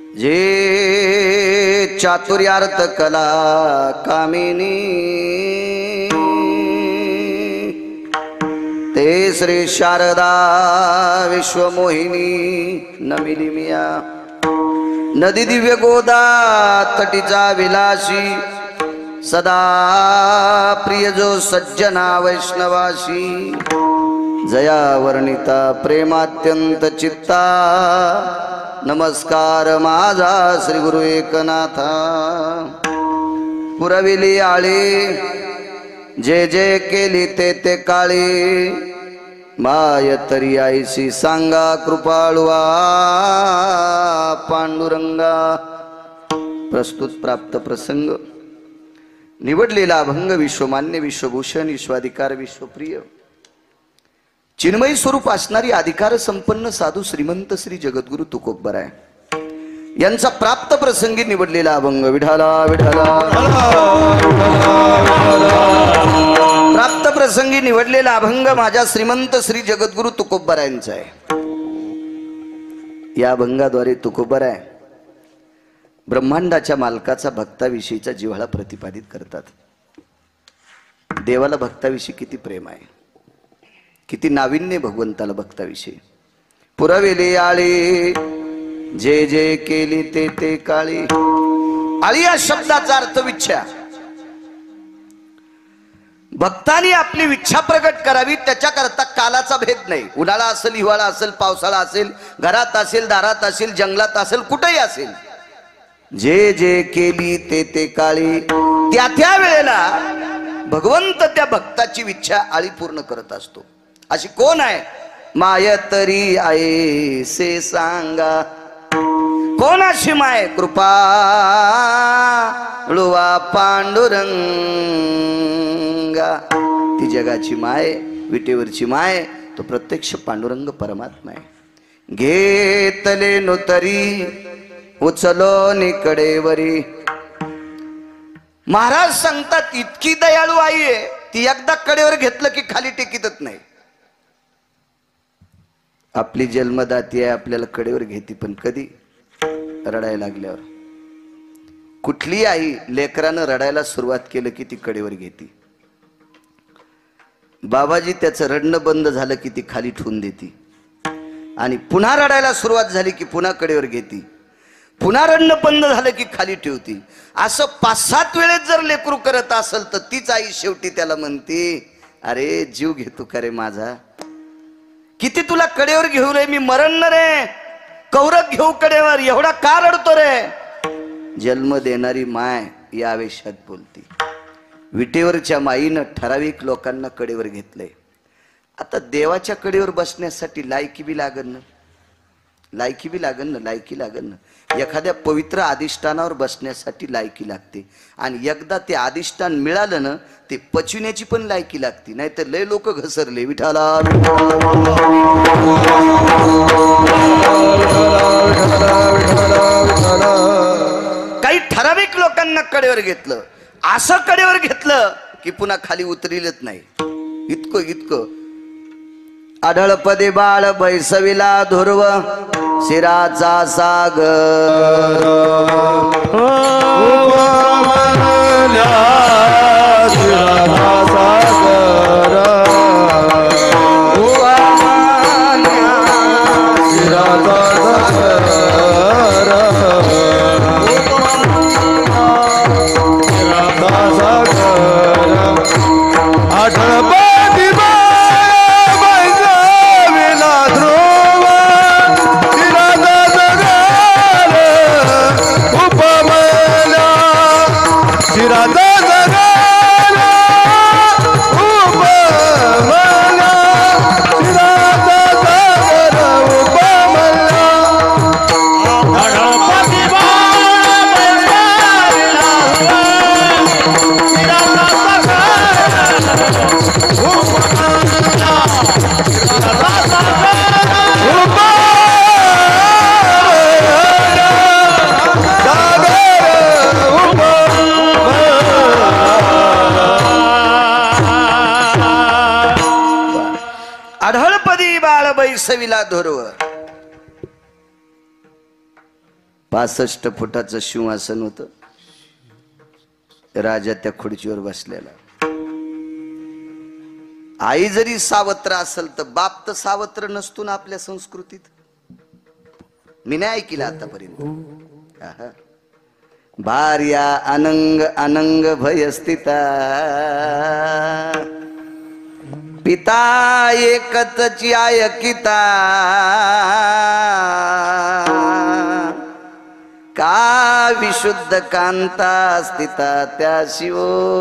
जे चातुर्यार्थ कला कामिनी ते श्री शारदा विश्वमोहिनी नमिली मिया नदी दिव्य गोदा तटीचा विलासी सदा प्रिय जो सज्जना वैष्णवाशी जया वर्णिता प्रेमात्यंत चित्ता नमस्कार माझा श्री गुरु एकनाथा पुरविली आळी जे जे केली ते ते काळी माय तरी आईशी सांगा कृपाळुआ पांडुरंगा। प्रस्तुत प्राप्त प्रसंग निवडलेला अभंग विश्वमान्य विश्वभूषण विश्वाधिकार विश्वप्रिय चिन्मयी स्वरूप असणारी अधिकार संपन्न साधू श्रीमंत श्री जगद्गुरु तुकोबराय यांचा प्राप्त प्रसंगी निवडलेला अभंग विठाला विठाला प्राप्त प्रसंगी निवडलेला अभंग माझ्या श्रीमंत श्री जगद्गुरु तुकोबरायांचा आहे। या अभंगाद्वारे तुकोबराय ब्रह्मांडाच्या मालकाचा भक्ताविषयीचा जिव्हाळा प्रतिपादित करतात। देवाला भक्ताविषयी किती प्रेम आहे, किती नाविन्य भगवंताला भक्ताविषयी। पुरविले आळी जे जे केली ते ते काळी। आळी या शब्दाचा अर्थ विच्छा। भक्तांनी आपली इच्छा प्रकट करावी त्याच्याकरता कालाचा भेद नाही। उन्हाळा असेल, हिवाळा असेल, पावसाळा असेल, घरात असेल, दारात असेल, जंगलात असेल, कुठेही असेल, जे जे केली ते ते काळी। त्या त्या वेळेला भगवंत त्या भक्ताची इच्छा आळी पूर्ण करत असतो। अशी कोण आहे? माय तरी आहे से सांगा कोण अशी माय? कृपाळुआ पांडुरंगा। ती जगाची माय, विटेवरची माय, तो प्रत्यक्ष पांडुरंग परमात्मा आहे। घेतले नो तरी उचलो निकडेवरी। महाराज सांगतात इतकी दयाळू आई आहे ती एकदा कडेवर घेतलं की खाली टेकीतच नाही। आपली जन्मदाती आहे, आपल्याला कडेवर घेती, पण कधी? रडायला लागल्यावर। कुठली आई लेकरानं रडायला सुरुवात केलं की ती कडेवर घेती। बाबाजी त्याचं रडणं बंद झालं की ती खाली ठेवून देती आणि पुन्हा रडायला सुरुवात झाली की पुन्हा कडेवर घेती, पुन्हा रडणं बंद झालं की खाली ठेवती। असं 5-7 वेळेस जर लेकरू करत असेल तर तीच आई शेवटी त्याला म्हणते, अरे जीव घेतो का रे माझा? किती तुला कडेवर घेऊ रे, मी मरण न रे, कौरक घेऊ कडेवर, एवढा का रडतो रे? जन्म देणारी माय या आवेशात बोलती। विटेवरच्या माईनं ठराविक लोकांना कडेवर घेतलंय। आता देवाच्या कडेवर बसण्यासाठी लायकी बी लागन ना, लायकी बी लागन ना, लायकी लागन ना। एखाद्या पवित्र अधिष्ठानावर बसण्यासाठी लायकी लागते आणि एकदा ते अधिष्ठान मिळालं ना ते पचविण्याची पण लायकी लागते, नाहीतर लय लोक घसरले। विठाला काही ठराविक लोकांना कडेवर घेतलं, असं कडेवर घेतलं की पुन्हा खाली उतरिलच नाही। इतकं इतकं आढळपदे बाळ बैसविला ध्रुव शिराचा सागर। बैसविला धोरव। 65 फुटाचं सिंहासन होतं. राजा त्या खुर्चीवर बसलेला. आई जरी सावत्र असेल तर बाप तर सावत्र नसतो ना आपल्या संस्कृतीत. मी नाही ऐकलं आतापर्यंत. भार्या अनंग अनंग भयस्थिता, पिता एकतची आयकिता, का विशुद्ध कांता स्थिता त्या शिव.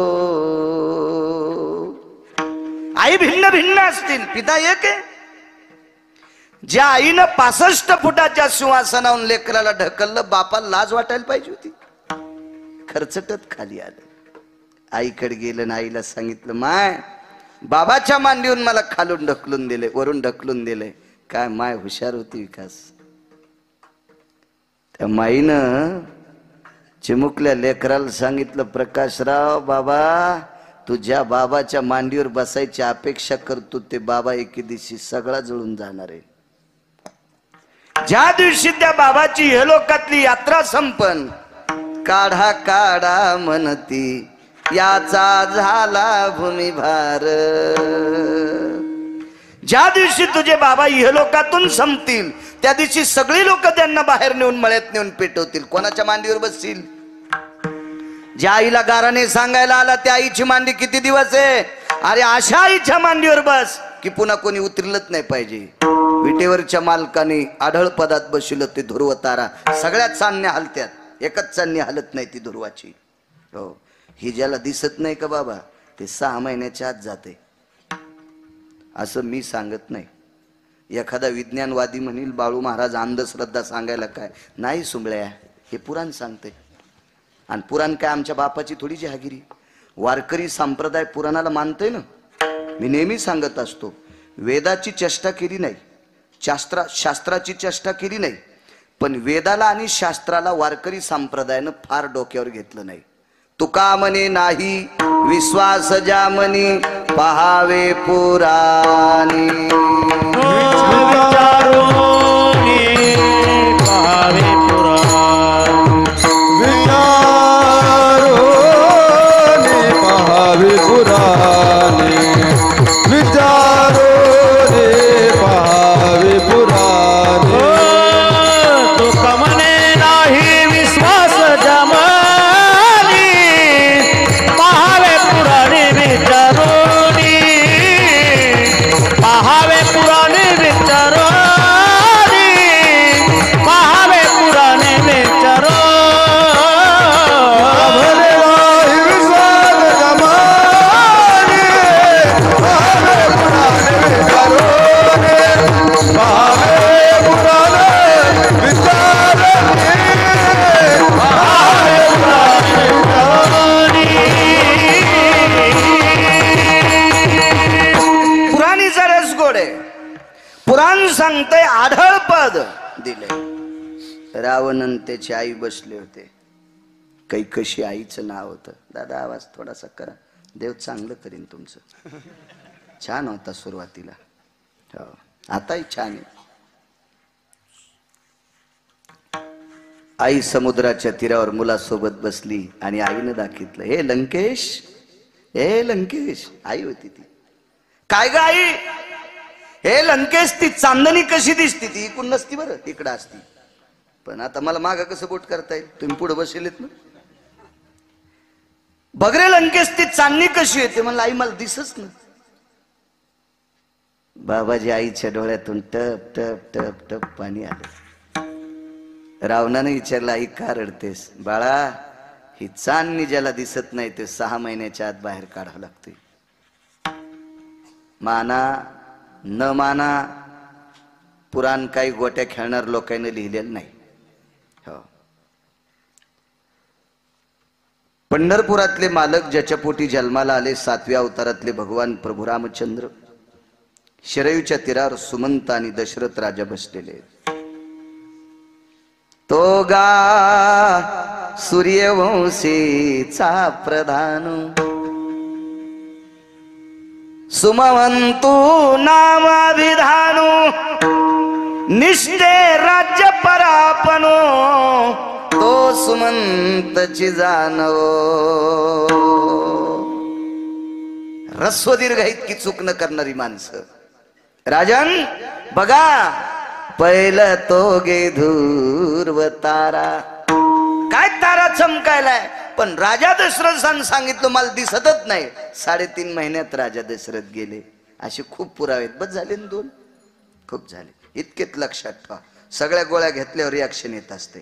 आई भिन्न भिन्न असतील, पिता एक आहे. ज्या आईनं 65 फुटाच्या सिंहासनावरून लेकराला ढकललं, बापाला लाज वाटायला पाहिजे होती. खरचटत खाली आलं. आईकडे गेलं, आईला सांगितलं, माय बाबाच्या मांडीवरून मला खालून ढकलून दिले, वरून ढकलून दिले. काय माय हुशार होती विकास. त्या माईनं चिमुकल्या लेकराला सांगितलं, प्रकाशराव बाबा तुझ्या बाबाच्या मांडीवर बसायची अपेक्षा करतो, ते बाबा एके दिवशी सगळा जळून जाणार आहे. ज्या दिवशी त्या बाबाची इहलोकातली यात्रा संपन, काढा काढा म्हणती याचा झाला भूमिभार. ज्या दिवशी तुझे बाबा इहलोकातून संपतील, त्या दिवशी सगळी लोक त्यांना बाहेर नेऊन मळ्यात नेऊन पेटवतील. कोणाच्या मांडीवर बसतील? ज्या आईला गाराने सांगायला आला त्या आईची मांडी किती दिवस आहे? अरे अशा आईच्या मांडीवर बस की पुन्हा कोणी उतरलंच नाही पाहिजे. विटेवरच्या मालकाने आढळ पदात बसवलं ते ध्रुव तारा. सगळ्यात चांदण्या हलत्यात, एकच चांदणी हलत नाही ती ध्रुवाची. हो, ही ज्याला दिसत नाही का बाबा, ते 6 महिन्याच्या आत जाते. असं मी सांगत नाही. एखादा विज्ञानवादी म्हणील बाळू महाराज अंधश्रद्धा सांगायला काय नाही सुंबळ्या, हे पुराण सांगते. आणि पुराण काय आमच्या बापाची थोडी जहागिरी. वारकरी संप्रदाय पुराणाला मानतोय ना. मी नेहमी सांगत असतो, वेदाची चेष्टा केली नाही, शास्त्राची चेष्टा केली नाही, पण वेदाला आणि शास्त्राला वारकरी संप्रदायानं फार डोक्यावर घेतलं नाही. तुका म्हणे नाही विश्वास ज्या म्हणी, पहावे पुराणी. पहावे पुराणे, विचारो रे पहावे पुराणे. तुका म्हणे नाही विश्वास ज्या म्हणी, पहावे पुराणे विचारोनी. पहावे पुराणे विचारोनी, पहावे पुराणे विचारो. पुराण सांगतय आढळ पद दिले. रावणन त्याची आई बसले होते. कैकशी आईचं नाव होतं. दादा आवाज थोडासा करा, देव चांगलं करीन तुमचं. छान होता सुरुवातीला, हो आताही छान आहे. आई समुद्राच्या तीरावर मुलासोबत बसली आणि आईनं दाखितलं, हे लंकेश, हे लंकेश. आई होती ती. काय ग आई? हे लंकेश, ती चांदणी कशी दिसती? ती इकडून नसती बरं, इकडं असती. पण आता मला मागं कसं बोट करता येईल? तुम्ही पुढे बसलेत ना. बघ रे लंकेश, ती चांदणी कशी येते? म्हणलं आई मला दिसच ना. बाबाजी आईच्या डोळ्यातून टप टप टप टप पाणी आलं. रावणाने विचारलं, आई का रडतेस? बाळा, ही चांदणी ज्याला दिसत नाही ते 6 महिन्याच्या आत बाहेर काढावं लागते. माना न माना, पुराण काही गोट्या खेळणार लोकांनी लिहिलेलं नाही. हो, पंढरपुरातले मालक ज्याच्या पोटी जन्माला आले, 7व्या अवतारातले भगवान प्रभू रामचंद्र, शरयूच्या तीरावर सुमंत आणि दशरथ राजा बसलेले. तो गा सूर्यवंशीचा प्रधान, सुमवंतु नामाभिधानो, निष्ठे राज्य परापनो, सुमंतची जाणव. रस्व दीर्घ इतकी चूक न करणारी माणसं. राजन बघा, पहिलं तो गे धूर्व तारा. काय तारा चमकायलाय, पण राजा दशरथानं सांगितलं मला दिसतच नाही. 3.5 महिन्यात राजा दशरथ गेले. असे खूप पुरावे आहेत. बस झाले ना 2, खूप झाले. इतकेच लक्षात ठेवा. सगळ्या गोळ्या घेतल्यावर रिॲक्शन येत असते.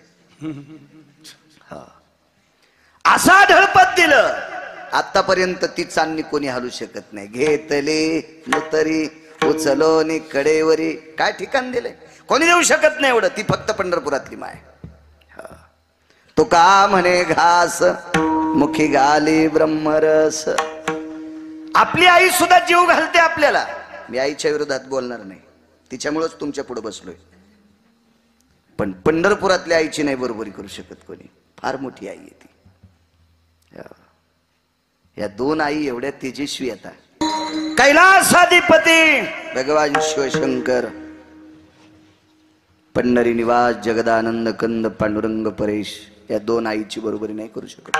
असा धडपत दिलं, आतापर्यंत ती चांदणी कोणी हलू शकत नाही. घेतले मुतरी उचलोनी कडेवरी. काय ठिकाण दिले, कोणी देऊ शकत नाही एवढं. ती फक्त पंढरपुरातली माय. तो का म्हणे घास मुखी घाली ब्रह्मरस. आपली आई सुद्धा जीव घालते आपल्याला. मी आईच्या विरोधात बोलणार नाही, तिच्यामुळेच तुमच्या पुढे बसलोय. पण पंढरपुरातल्या आईची नाही बरोबरी करू शकत कोणी. फार मोठी आई आहे ती. या 2 आई एवढ्या तेजस्वी आता. कैलासाधिपती भगवान शिवशंकर, पंढरी निवास जगदानंद कंद पांडुरंग परेश, या 2 आईची बरोबरी नाही करू शकत.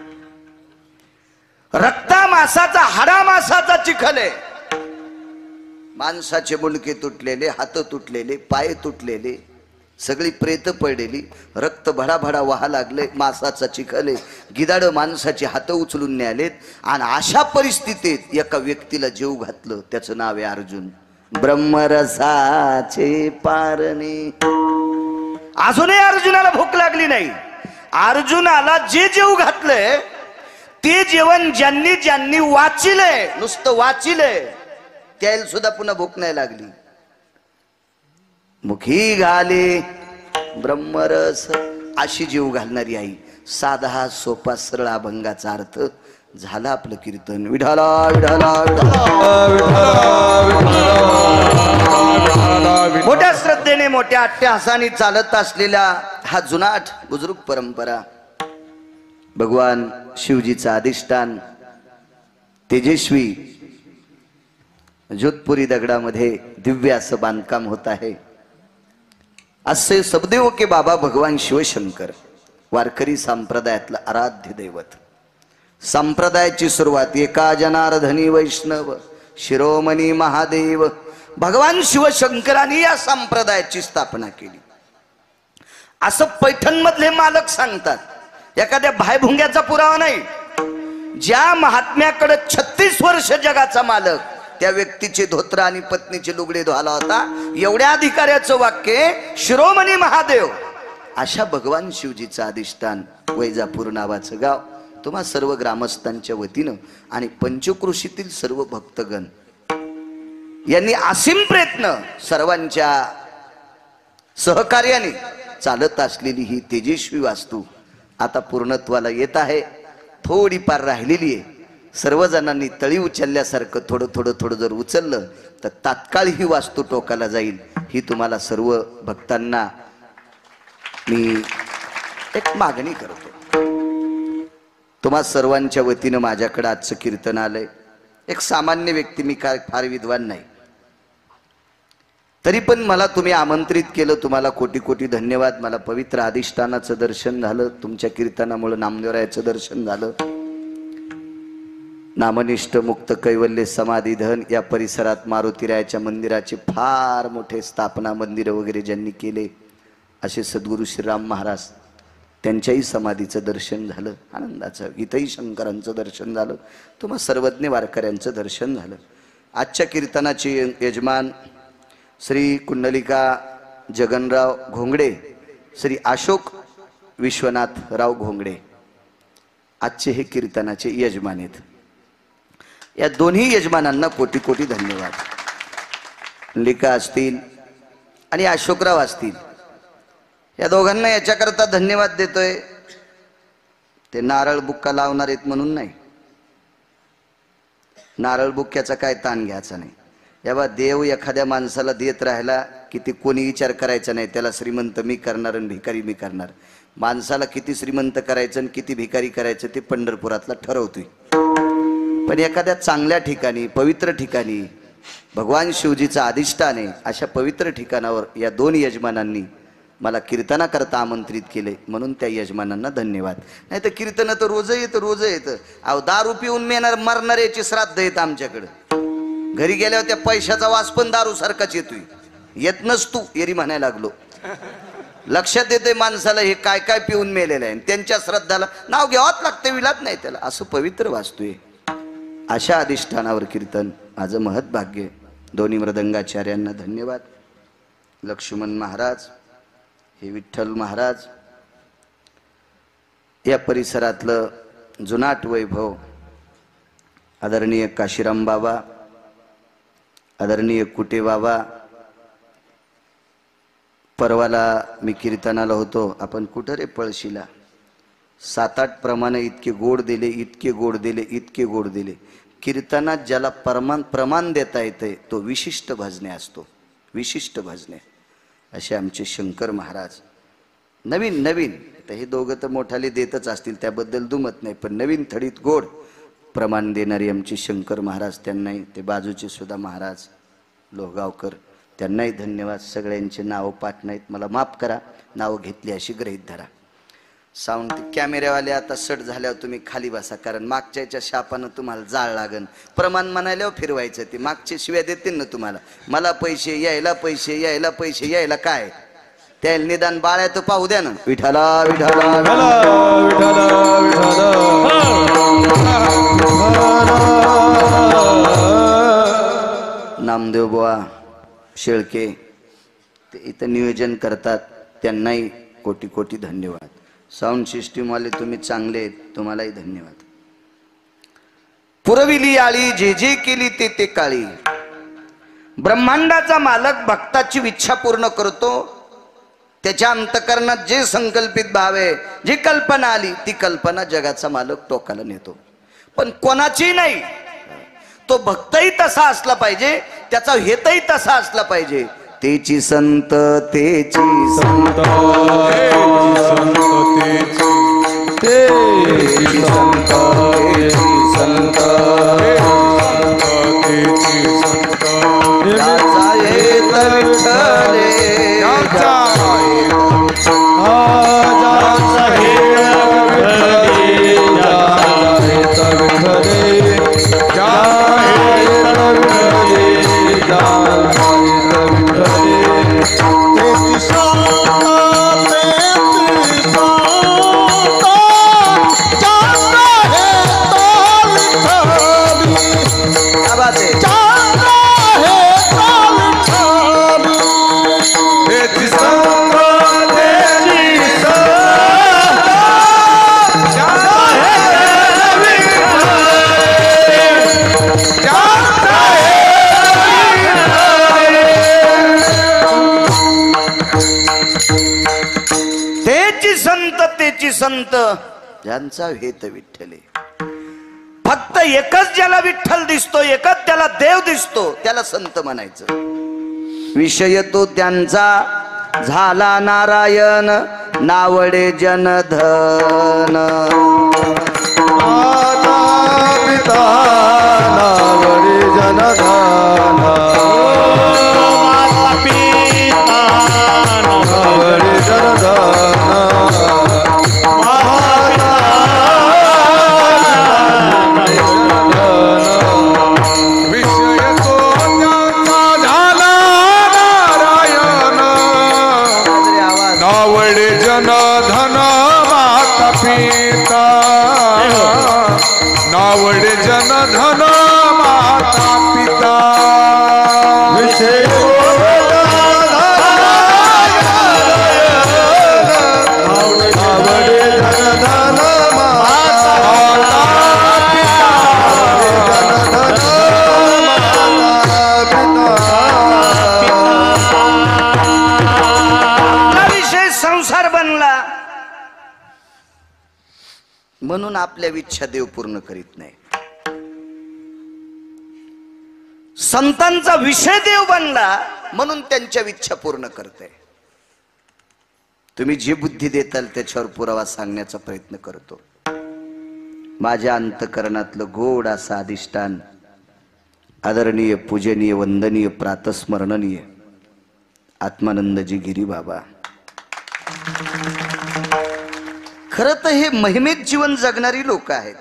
रक्ता मासाचा हाडा मासाचा चिखल आहे. माणसाचे मुंडके तुटलेले, हात तुटलेले, पाय तुटलेले, सगळी प्रेत पडलेली, रक्त भडाभडा वाहा लागले. मासाचा चिखल आहे. गिदाड माणसाची हात उचलून न्यालेत. आणि अशा परिस्थितीत एका व्यक्तीला जीव घातलं. त्याचं नाव आहे अर्जुन. ब्रह्मरसाचे पारणे. अजूनही अर्जुनाला भूक लागली नाही. अर्जुनाला जे जीव घातलंय ते जेवण ज्यांनी ज्यांनी वाचिलंय, नुसतं वाचिलंय, त्याला सुद्धा पुन्हा भूक नाही लागली. मुखी घाले ब्रह्मरस, अशी जीव घालणारी आई. साधा सोपा सरळ अभंगाचा अर्थ झाला आपलं कीर्तन. विठाला विठाला मोठ्या श्रद्धेने मोठ्या अट्टहासाने चालत असलेला हा जुनाट बुजुर्ग परंपरा. भगवान शिवजीचा अधिष्ठान तेजस्वी जोधपुरी दगडामध्ये दिव्य असं बांधकाम होत आहे. असे सबदेव के बाबा भगवान शिवशंकर, वारकरी संप्रदायातलं आराध्य दैवत. संप्रदायाची सुरुवात एका जनार्दनी वैष्णव शिरोमणी महादेव भगवान शिवशंकरांनी या संप्रदायाची स्थापना केली, असं पैठण मधले मालक सांगतात. एखाद्या भायभुंग्याचा पुरावा नाही. ज्या महात्म्याकडे 36 वर्ष जगाचा मालक, त्या व्यक्तीचे धोत्र आणि पत्नीचे लुगडे धुवाला होता. एवढ्या अधिकाऱ्याचं वाक्य शिरोमणी महादेव. अशा भगवान शिवजीचं अधिष्ठान वैजापूर नावाचं गाव. तुम्हा सर्व ग्रामस्थांच्या वतीनं आणि पंचक्रोशीतील सर्व भक्तगण यांनी असीम प्रयत्न सर्वांच्या सहकार्याने चालत असलेली ही तेजस्वी वास्तू आता पूर्णत्वाला येत आहे. थोडी पार राहिलेली आहे. सर्वजणांनी तळी उचलल्यासारखं थोडं थोडं थोडं जर उचललं तर तात्काळ ही वास्तू टोकाला जाईल. ही तुम्हाला सर्व भक्तांना मी एक मागणी करतो. तुम्हा सर्वांच्या वतीनं माझ्याकडे आजचं कीर्तन आलंय. एक सामान्य व्यक्ती, मी काय फार विद्वान नाही, तरी पण मला तुम्ही आमंत्रित केलं. तुम्हाला कोटी कोटी धन्यवाद. मला पवित्र अधिष्ठानाचं दर्शन झालं. तुमच्या कीर्तनामुळे नामदेवरायाचं दर्शन झालं. नामनिष्ठ मुक्त कैवल्य समाधीधन या परिसरात मारुतीरायाच्या मंदिराचे फार मोठे स्थापना मंदिरं वगैरे ज्यांनी केले असे सद्गुरू श्रीराम महाराज, त्यांच्याही समाधीचं दर्शन झालं. आनंदाचं. इथंही शंकरांचं दर्शन झालं. तुम्हा सर्वज्ञ वारकऱ्यांचं दर्शन झालं. आजच्या कीर्तनाचे यजमान श्री कुंडलिका जगनराव घोंगडे, श्री अशोक विश्वनाथराव घोंगडे आजचे हे कीर्तनाचे यजमान आहेत. या दोन्ही यजमानांना कोटी कोटी धन्यवाद. कुंडलिका असतील आणि अशोकराव असतील, या दोघांना याच्याकरता धन्यवाद देतोय. ते नारळ बुक्का लावणार आहेत म्हणून नाही. नारळ बुक्क्याचा काय ताण घ्यायचा नाही. याबा देव एखाद्या माणसाला देत राहिला की ते कोणी विचार करायचा नाही. त्याला श्रीमंत मी करणार आणि भिकारी मी करणार. माणसाला किती श्रीमंत करायचं आणि किती भिकारी करायचं ते पंढरपुरातला ठरवतोय. पण एखाद्या चांगल्या ठिकाणी, पवित्र ठिकाणी, भगवान शिवजीचा अधिष्ठान आहे अशा पवित्र ठिकाणावर या दोन यजमानांनी मला कीर्तनाकरता आमंत्रित केले म्हणून त्या यजमानांना धन्यवाद. नाही तर कीर्तन तर रोज येतं. अहो दारू पिऊन मरणाऱ्याची श्राद्ध येत आमच्याकडं. घरी गेल्यावर त्या पैशाचा वास पण दारू सारखाच येतोय. येत नसतो एरी म्हणायला लागलो. लक्षात येते माणसाला हे काय काय पिऊन मेलेलं आहे. त्यांच्या श्रद्धाला नाव घ्यावंच लागतं, विलात नाही त्याला. असं पवित्र वाचतोय. अशा अधिष्ठानावर कीर्तन माझं महत् भाग्य. दोन्ही मृदंगाचार्यांना धन्यवाद. लक्ष्मण महाराज, हे विठ्ठल महाराज, या परिसरातलं जुनाट वैभव, आदरणीय काशीराम बाबा, आदरणीय कुटे बाबा. परवाला मी कीर्तनाला होतो. आपण कुठं रे पळशीला 7-8 प्रमाणे इतके गोड दिले. कीर्तनात ज्याला प्रमाण देता येते तो विशिष्ट भजने असतो. विशिष्ट भजने असे आमचे शंकर महाराज. नवीन तर हे दोघं तर मोठाले देतच असतील, त्याबद्दल दुमत नाही. पण नवीन थडीत गोड प्रमाण देणारे आमचे शंकर महाराज, त्यांनाही, ते बाजूचे सुद्धा महाराज लोहगावकर, त्यांनाही धन्यवाद. सगळ्यांचे नावं पाठ नाहीत, मला माफ करा. नावं घेतली अशी गृहीत धरा. साऊंड कॅमेऱ्यावाले आता सट झाल्यावर तुम्ही खाली बसा, कारण मागच्याच्या शापानं तुम्हाला जाळ लागन. प्रमाण म्हणाल्यावर फिरवायचं. ते मागचे शिव्या देतील ना तुम्हाला, मला पैसे यायला काय त्याला निदान बाळ्या तर पाहू द्या ना. विठाला नामदेव बुवा शेळके ते इथं नियोजन करतात, त्यांनाही कोटी धन्यवाद. साऊंड सिस्टीमवाले तुम्ही चांगले आहेत, तुम्हालाही धन्यवाद. पुरविली आळी जे केली ते काळी. ब्रह्मांडाचा मालक भक्ताची इच्छा पूर्ण करतो. त्याच्या अंतकरणात जे संकल्पित भाव आहे, जी कल्पना आली ती कल्पना जगाचा मालक टोकाला नेतो. पण कोणाची नाही. तो भक्तही तसा असला पाहिजे, त्याचा हेतही तसा असला पाहिजे. तेची संत संत ज्यांचा हेत विठ्ठले. फक्त एकच ज्याला विठ्ठल दिसतो, एकच त्याला देव दिसतो, त्याला संत म्हणायचं. विषय तो त्यांचा झाला नारायण, नावडे जनधन. पिता नावडे जनधन, नावडे जनधन. नावडे जनधन माता पिता. विषय नावडे जनधन माता पिता. विषय संसार बनला म्हणून आपल्या इच्छा देव पूर्ण करीत नाही. संतांचा विषय देव बनला म्हणून त्यांच्या इच्छा पूर्ण करते. तुम्ही जी बुद्धी देताल त्याच्यावर पुरावा सांगण्याचा प्रयत्न करतो. माझ्या अंतकरणातलं गोड असं अधिष्ठान, आदरणीय पूजनीय वंदनीय प्रातस्मरणनीय आत्मानंदजी गिरी बाबा, खरं तर हे महिमेत जीवन जगणारी लोक आहेत.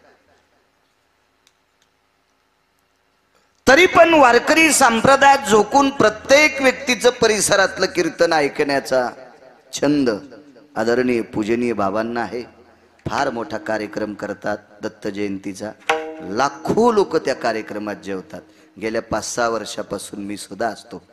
तरी पण वारकरी संप्रदायात झोकून प्रत्येक व्यक्तीचं परिसरातलं कीर्तन ऐकण्याचा छंद आदरणीय पूजनीय बाबांना आहे. फार मोठा कार्यक्रम करतात दत्त जयंतीचा. लाखो लोक त्या कार्यक्रमात जेवतात. गेल्या 5-6 वर्षापासून मी सुद्धा असतो.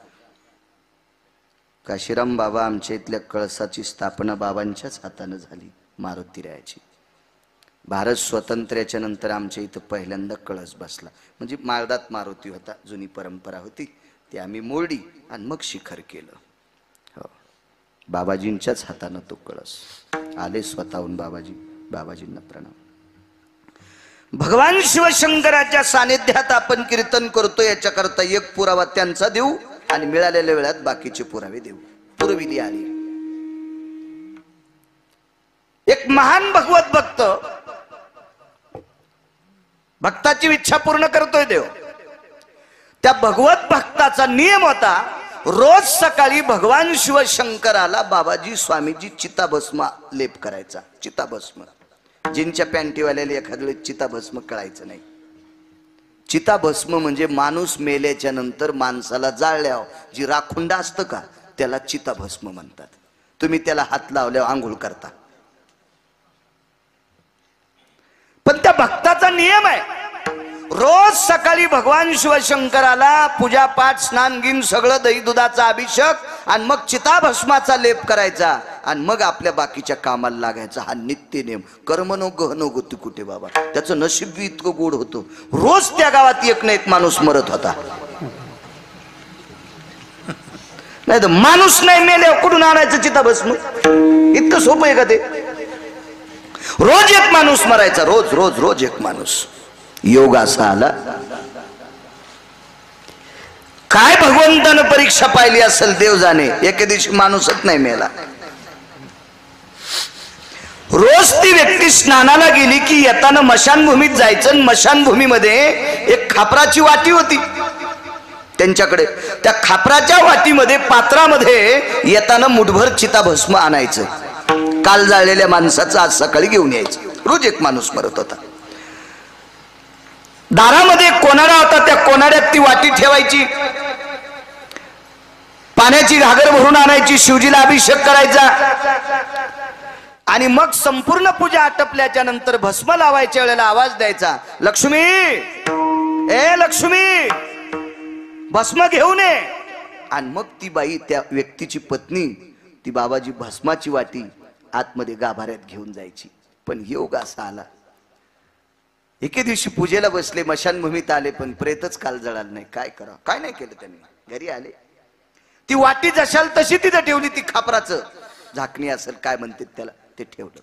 काशीराम बाबा आमच्या इथल्या कळसाची स्थापना बाबांच्याच हातानं झाली, मारुतीरायाची. भारत स्वातंत्र्याच्या नंतर आमच्या इथं पहिल्यांदा कळस बसला. म्हणजे माळदात मारुती होता, जुनी परंपरा होती, ती आम्ही मोडली आणि मग शिखर केलं. हो, बाबाजींच्याच हातानं तो कळस आले स्वतःहून बाबाजी. बाबाजींना प्रणाम. भगवान शिवशंकराच्या सानिध्यात आपण कीर्तन करतो याच्याकरता एक पुरावा त्यांचा देऊ आणि मिळालेल्या वेळात बाकीचे पुरावे देऊ. पुरविली आली. एक महान भगवत भक्त भक्ताची इच्छा पूर्ण करतोय देव. त्या भगवत भक्ताचा नियम होता रोज सकाळी भगवान शिवशंकराला बाबाजी स्वामीजी चिताभस्म लेप करायचा. चिताभस्म जिनच्या पॅन्टीवाल्याला एखाद्या वेळेस चिताभस्म कळायचं नाही. चिताभस्म म्हणजे माणूस मेल्याच्या नंतर माणसाला जाळल्यावर जी राखुंड असतं का त्याला चिताभस्म म्हणतात. तुम्ही त्याला हात लावल्यावर आंघोळ करता. पण त्या भक्ताचा नियम आहे रोज सकाळी भगवान शिवशंकराला पूजा पाठ स्नान गिन सगळं दही दुधाचा अभिषेक आणि मग चिताभस्माचा लेप करायचा आणि मग आपल्या बाकीच्या कामाला लागायचा. हा नित्य नियम. कर्म नो गहनो गती कुठे बाबा. त्याचं नशीब बी इतकं गोड होतं. रोज त्या गावात एक ना एक माणूस मरत होता. नाही तर माणूस नाही मेल्यावर कुठून आणायचं चिताभस्म? इतकं सोपं आहे का ते? रोज एक माणूस मरायचा. रोज रोज रोज एक माणूस. योग असा आला काय भगवंतानं परीक्षा पाहिली असेल देव जाणे. एके दिवशी माणूसच नाही मेला. रोज ती व्यक्ती स्नानाला गेली की येताना मशानभूमीत जायचं. मशानभूमीमध्ये एक खापराची वाटी होती त्यांच्याकडे. त्या खापराच्या वाटीमध्ये पात्रामध्ये येताना मुठभर चिताभस्म आणायचं. काल जाळलेल्या माणसाचं आज सकाळी घेऊन यायचं. रोज एक माणूस मरत होता. दारामध्ये कोनाडा होता. त्या कोनाड्यात ती वाटी ठेवायची. पाण्याची घागर भरून आणायची. शिवजीला अभिषेक करायचा आणि मग संपूर्ण पूजा आटपल्याच्या नंतर भस्म लावायच्या वेळेला आवाज द्यायचा, लक्ष्मी, ए लक्ष्मी, भस्म घेऊन ये. आणि मग ती बाई त्या व्यक्तीची पत्नी ती बाबाजी भस्माची वाटी आतमध्ये गाभाऱ्यात घेऊन जायची. पण योग असा आला एके दिवशी पूजेला बसले, मशानभूमीत आले, पण प्रेतच काल जळालं नाही. काय करा? काय नाही केलं त्यांनी. घरी आले, ती वाटी जशाल तशी तिथं ठेवली. ती खापराचं झाकणी असेल काय म्हणतात त्याला, ते ठेवलं.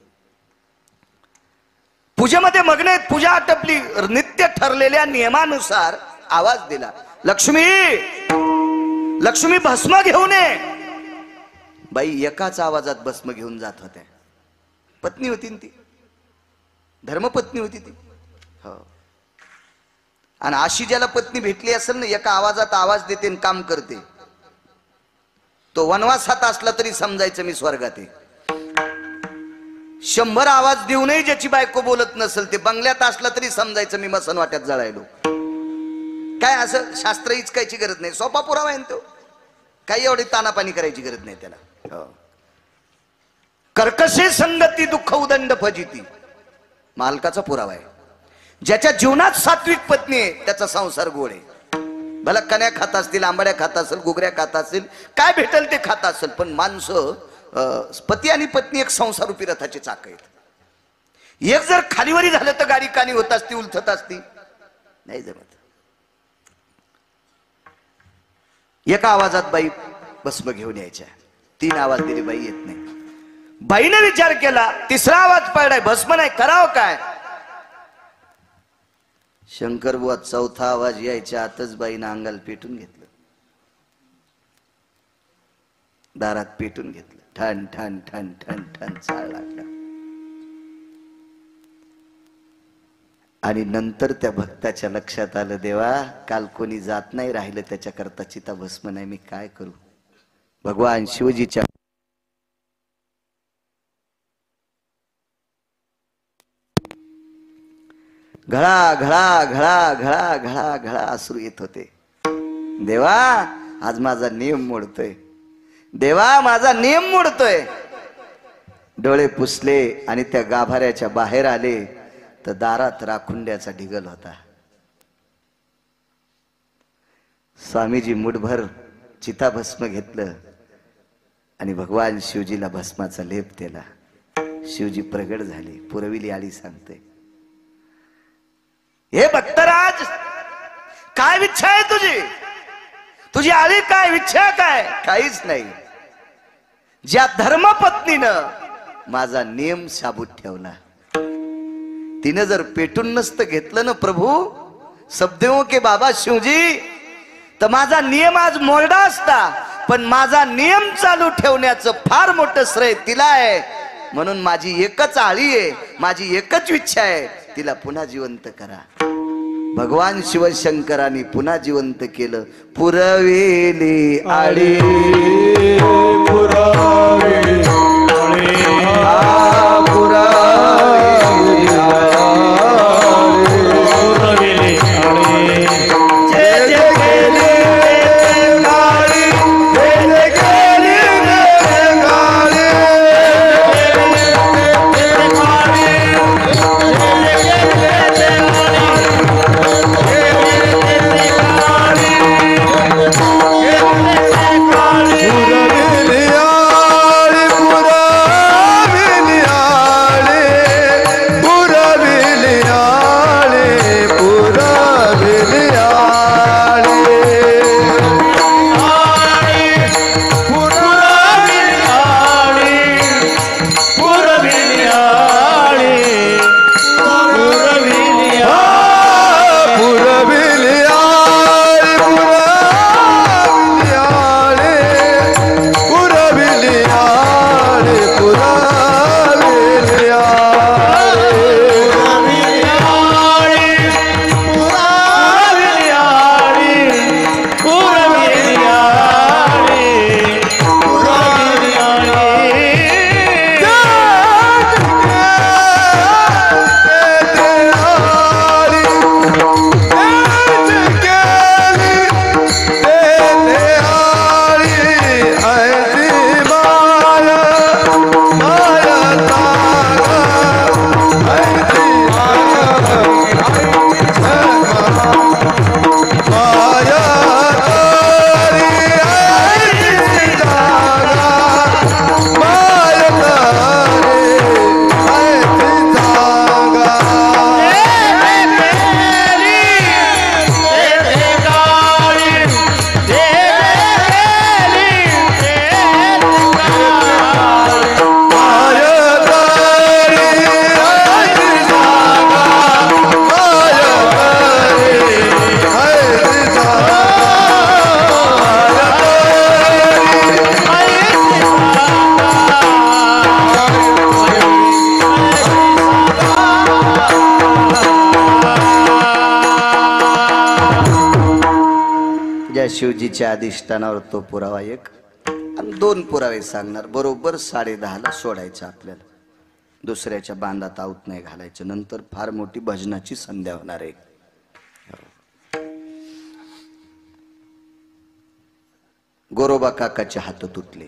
पूजेमध्ये मग्न आहेत. पूजा आटपली. नित्य ठरलेल्या नियमानुसार आवाज दिला, लक्ष्मी, लक्ष्मी, भस्म घेऊन ये. बाई एकाच आवाजात भस्म घेऊन जात होत्या. पत्नी होती ती, धर्मपत्नी होती ती. हो. आणि अशी ज्याला पत्नी भेटली असेल ना, एका आवाजात आवाज देते आणि काम करते, तो वनवासात असला तरी समजायचं मी स्वर्गात आहे. 100 आवाज देऊनही ज्याची बायको बोलत नसेल, ते बंगल्यात असला तरी समजायचं मी मसन वाट्यात जळायलो. काय असं शास्त्र इचकायची गरज नाही. सोपा पुरावा आहे तो. काही एवढी तानापाणी करायची गरज नाही त्याला. कर्कशे संगती दुःख उदंड फजिती मालकाचा पुरावा आहे. ज्याच्या जीवनात सात्विक पत्नी आहे त्याचा संसार गोड आहे. भला कण्या खात असतील, आंबाड्या खात असेल, गुगऱ्या खात असेल, काय भेटेल ते खात असेल, पण माणसं पती आणि पत्नी एक संसारूपी रथाची चाक आहेत. एक जर खालीवरी झालं तर गाडी कानी होत असती, उलथत असती, नाही जमत. एका आवाजात बाई भस्म घेऊन यायच्या. 3 आवाज दिले, बाई येत नाही. बाईने विचार केला, 3रा आवाज पडलाय, भस्म नाही, करावं काय? शंकर बुवा 4था आवाज यायच्या आतच बाईनं अंगाला पेटून घेतलं, दारात पेटून घेतलं. ठण ठण ठण ठण ठण चाळ लागला. आणि नंतर त्या भक्ताच्या लक्षात आलं, देवा काल कोणी जात नाही राहिलं त्याच्याकरता चिता भस्म नाही, मी काय करू? भगवान शिवजीच्या घळा घळा घळा घळा घळा घळा अश्रू येत होते. देवा आज माझा नियम मोडतोय, देवा माझा नियम मोडतोय. डोळे पुसले आणि त्या गाभाऱ्याच्या बाहेर आले तर दारात राखुंड्याचा ढिगल होता. स्वामीजी मुठभर चिताभस्म घेतलं आणि भगवान शिवजीला भस्माचा लेप दिला. शिवजी प्रगट झाले. पुरविली आळी सांगते, हे भक्तराज, काय इच्छा आहे तुझी? तुझी आळी काय इच्छा? काय? काहीच नाही. ज्या धर्मपत्नीनं माझा नियम शाबूत ठेवला, तिनं जर पेटून नसतं घेतलं ना प्रभू, सबदेवों के बाबा शिवजी, तर माझा नियम आज मोरडा असता. पण माझा नियम चालू ठेवण्याचं फार मोठं श्रेय तिला आहे. म्हणून माझी एकच आळी आहे, माझी एकच इच्छा आहे, तिला पुन्हा जिवंत करा. भगवान शिवशंकरांनी पुन्हा जिवंत केलं. पुरवेली आळी पुरावे शिवजीच्या अधिष्ठानावर तो पुरावा एक आणि दोन पुरावे सांगणार. बरोबर 10:30ला सोडायचं आपल्याला. दुसऱ्याच्या बांधात आऊत नाही घालायचं. नंतर फार मोठी भजनाची संध्या होणार आहे. गोरोबा काकाचे हात तुटले.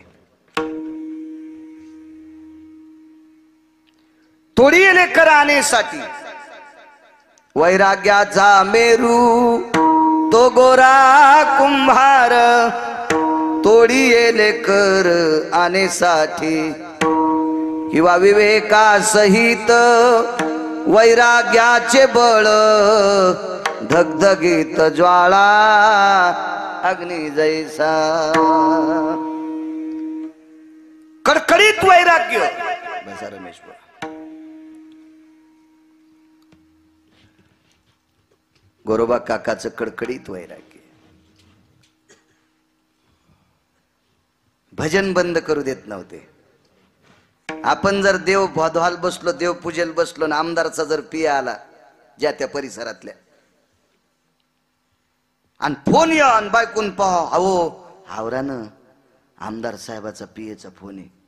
तोडी लेकर आणेसाठी वैराग्याचा मेरू तो गोरा कुंभार, तोडी लेकर आणेसाठी किंवा विवेकासहित वैराग्याचे बळ, धगधगीत ज्वाळा अग्नी जैसा. कडकडीत वैराग्य. बसा रमेश भाऊ. गोरोबा काकाचं कडकडीत वैराग्य. भजन बंद करू देत नव्हते. आपण जर देव भोदवाल बसलो, देव पूजेल बसलो, ना आमदारचा जर पिया आला ज्या त्या परिसरातल्या आणि फोन या आणि बायकून पाहा, अहो हावरानं आमदार साहेबाचा पियेचा फोन आहे,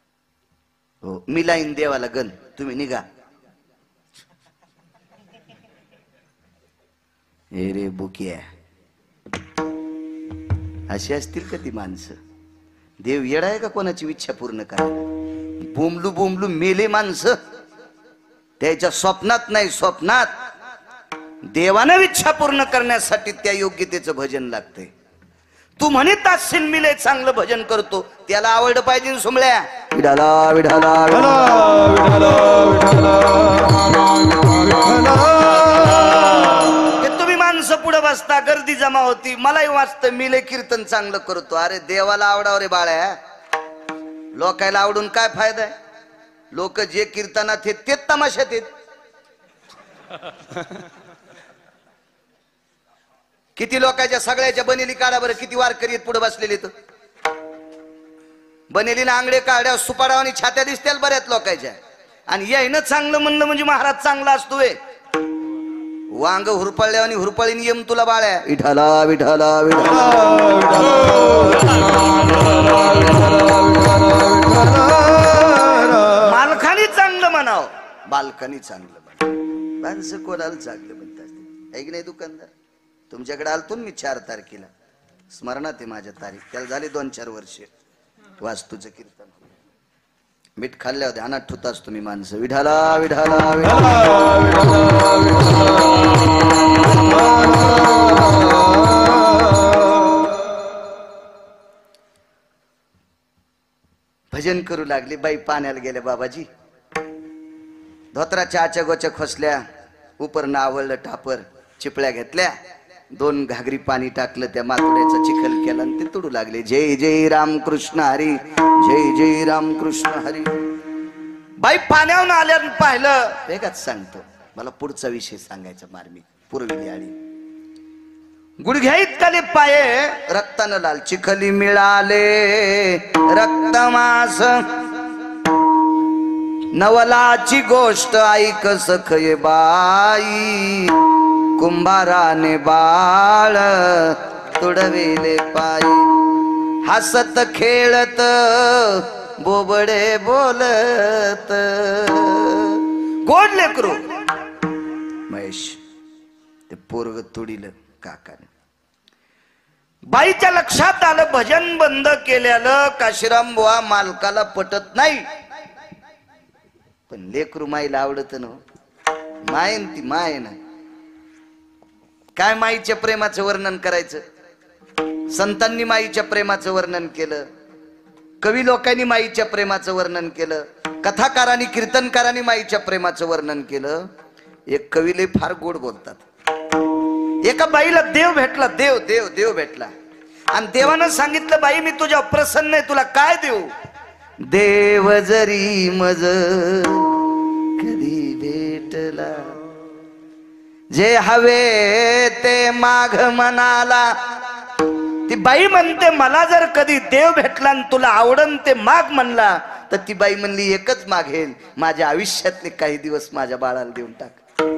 हो मी लाईन देवाला गण, तुम्ही निघा. हे रे बुकिया, अशी असतील का ती माणसं? देव येडा आहे का कोणाची इच्छा पूर्ण करायला? बोंबलू बोंबलू मेले माणसं, त्याच्या स्वप्नात नाही, स्वप्नात देवानं इच्छा पूर्ण करण्यासाठी त्या योग्यतेचं भजन लागतंय. तू म्हणत असशील मी लय चांगलं भजन करतो, त्याला आवडलं पाहिजे ना सोमळ्या. विठाला विठाला विठ्ठला ते तुम्ही माणसं पुढे बसता, गर्दी जमा होती, मलाही वाचतं मी लय कीर्तन चांगलं करतो. अरे देवाला आवडाव रे बाळ्या, लोकायला आवडून काय फायदा आहे? लोक जे कीर्तनात आहेत तेच तमाशात आहेत. किती लोकांच्या सगळ्याच्या बनेली काढा बरं, किती वारकरी आहेत पुढे बसलेले. तर बनेलीनं आंगडे काढ्या सुपाडावानी छात्या दिसतील बऱ्याच लोकांच्या. आणि यायनं चांगलं म्हणलं म्हणजे महाराज चांगला असतोय. वांग हुरपळल्यावानी हुरपळीन येम तुला बाळ्या. विठाला विठाला मालखानी चांगलं म्हणाव, बालकानी चांगलं म्हणाव. माणसं कोणाला चांगलं म्हणतात ऐक नाही. दुकानदार तुमच्याकडे आलतो मी 4 तारखेला, स्मरणात आहे माझ्या तारीख. त्याला झाले 2-4 वर्ष वास्तूचं कीर्तन. मीठ खाल्ल्यावर ध्यानात ठुताच तुम्ही माणसं. विठाला विठाला भजन करू लागले. बाई पाण्याला गेल्या. बाबाजी धोत्राच्या आच्या गोच्या खोसल्या, उपरनं आवळलं टापर, चिपळ्या घेतल्या, 2 घागरी पाणी टाकलं, त्या मातुड्याचा चिखल केला आणि ते तुडू लागले. जय जय रामकृष्ण हरी, जय जय रामकृष्ण हरी. बाई पाण्यावरून आल्यानं पाहिलं. वेगाच सांगतो, मला पुढचा विषय सांगायचा. मार्मिक पूर्वी आली. गुडघ्या इतकाले पाये रक्तानं लाल, चिखली मिळाले रक्तमास. नवलाची गोष्ट ऐक सखये बाई, कुंभाराने बाळ तुडविले पायी. हसत खेळत बोबडे बोलत, गोड लेकरू. महेश ते पोरग तुडिलं काकाने. बाईच्या लक्षात आलं भजन बंद केल्यानं काशीराम बुवा मालकाला पटत नाही. पण लेकरू माईला आवडत ना. मायन ती माय ना. काय माईच्या प्रेमाचं वर्णन करायचं? संतांनी माईच्या प्रेमाचं वर्णन केलं, कवी लोकांनी माईच्या प्रेमाचं वर्णन केलं, कथाकारांनी कीर्तनकारांनी माईच्या प्रेमाचं वर्णन केलं. एक कवीले फार गोड बोलतात. एका बाईला देव भेटला, देव देव देव भेटला. आणि देवानं सांगितलं बाई मी तुझ्या प्रसन्न आहे, तुला काय देऊ? देव जरी मज कधी भेटला, जे हवे ते माघ मनाला. ती बाई म्हणते मला जर कधी देव भेटला आणि तुला आवडन ते माग म्हणला, तर ती बाई म्हणली एकच मागेल, माझ्या आयुष्यातले काही दिवस माझ्या बाळाला देऊन टाक.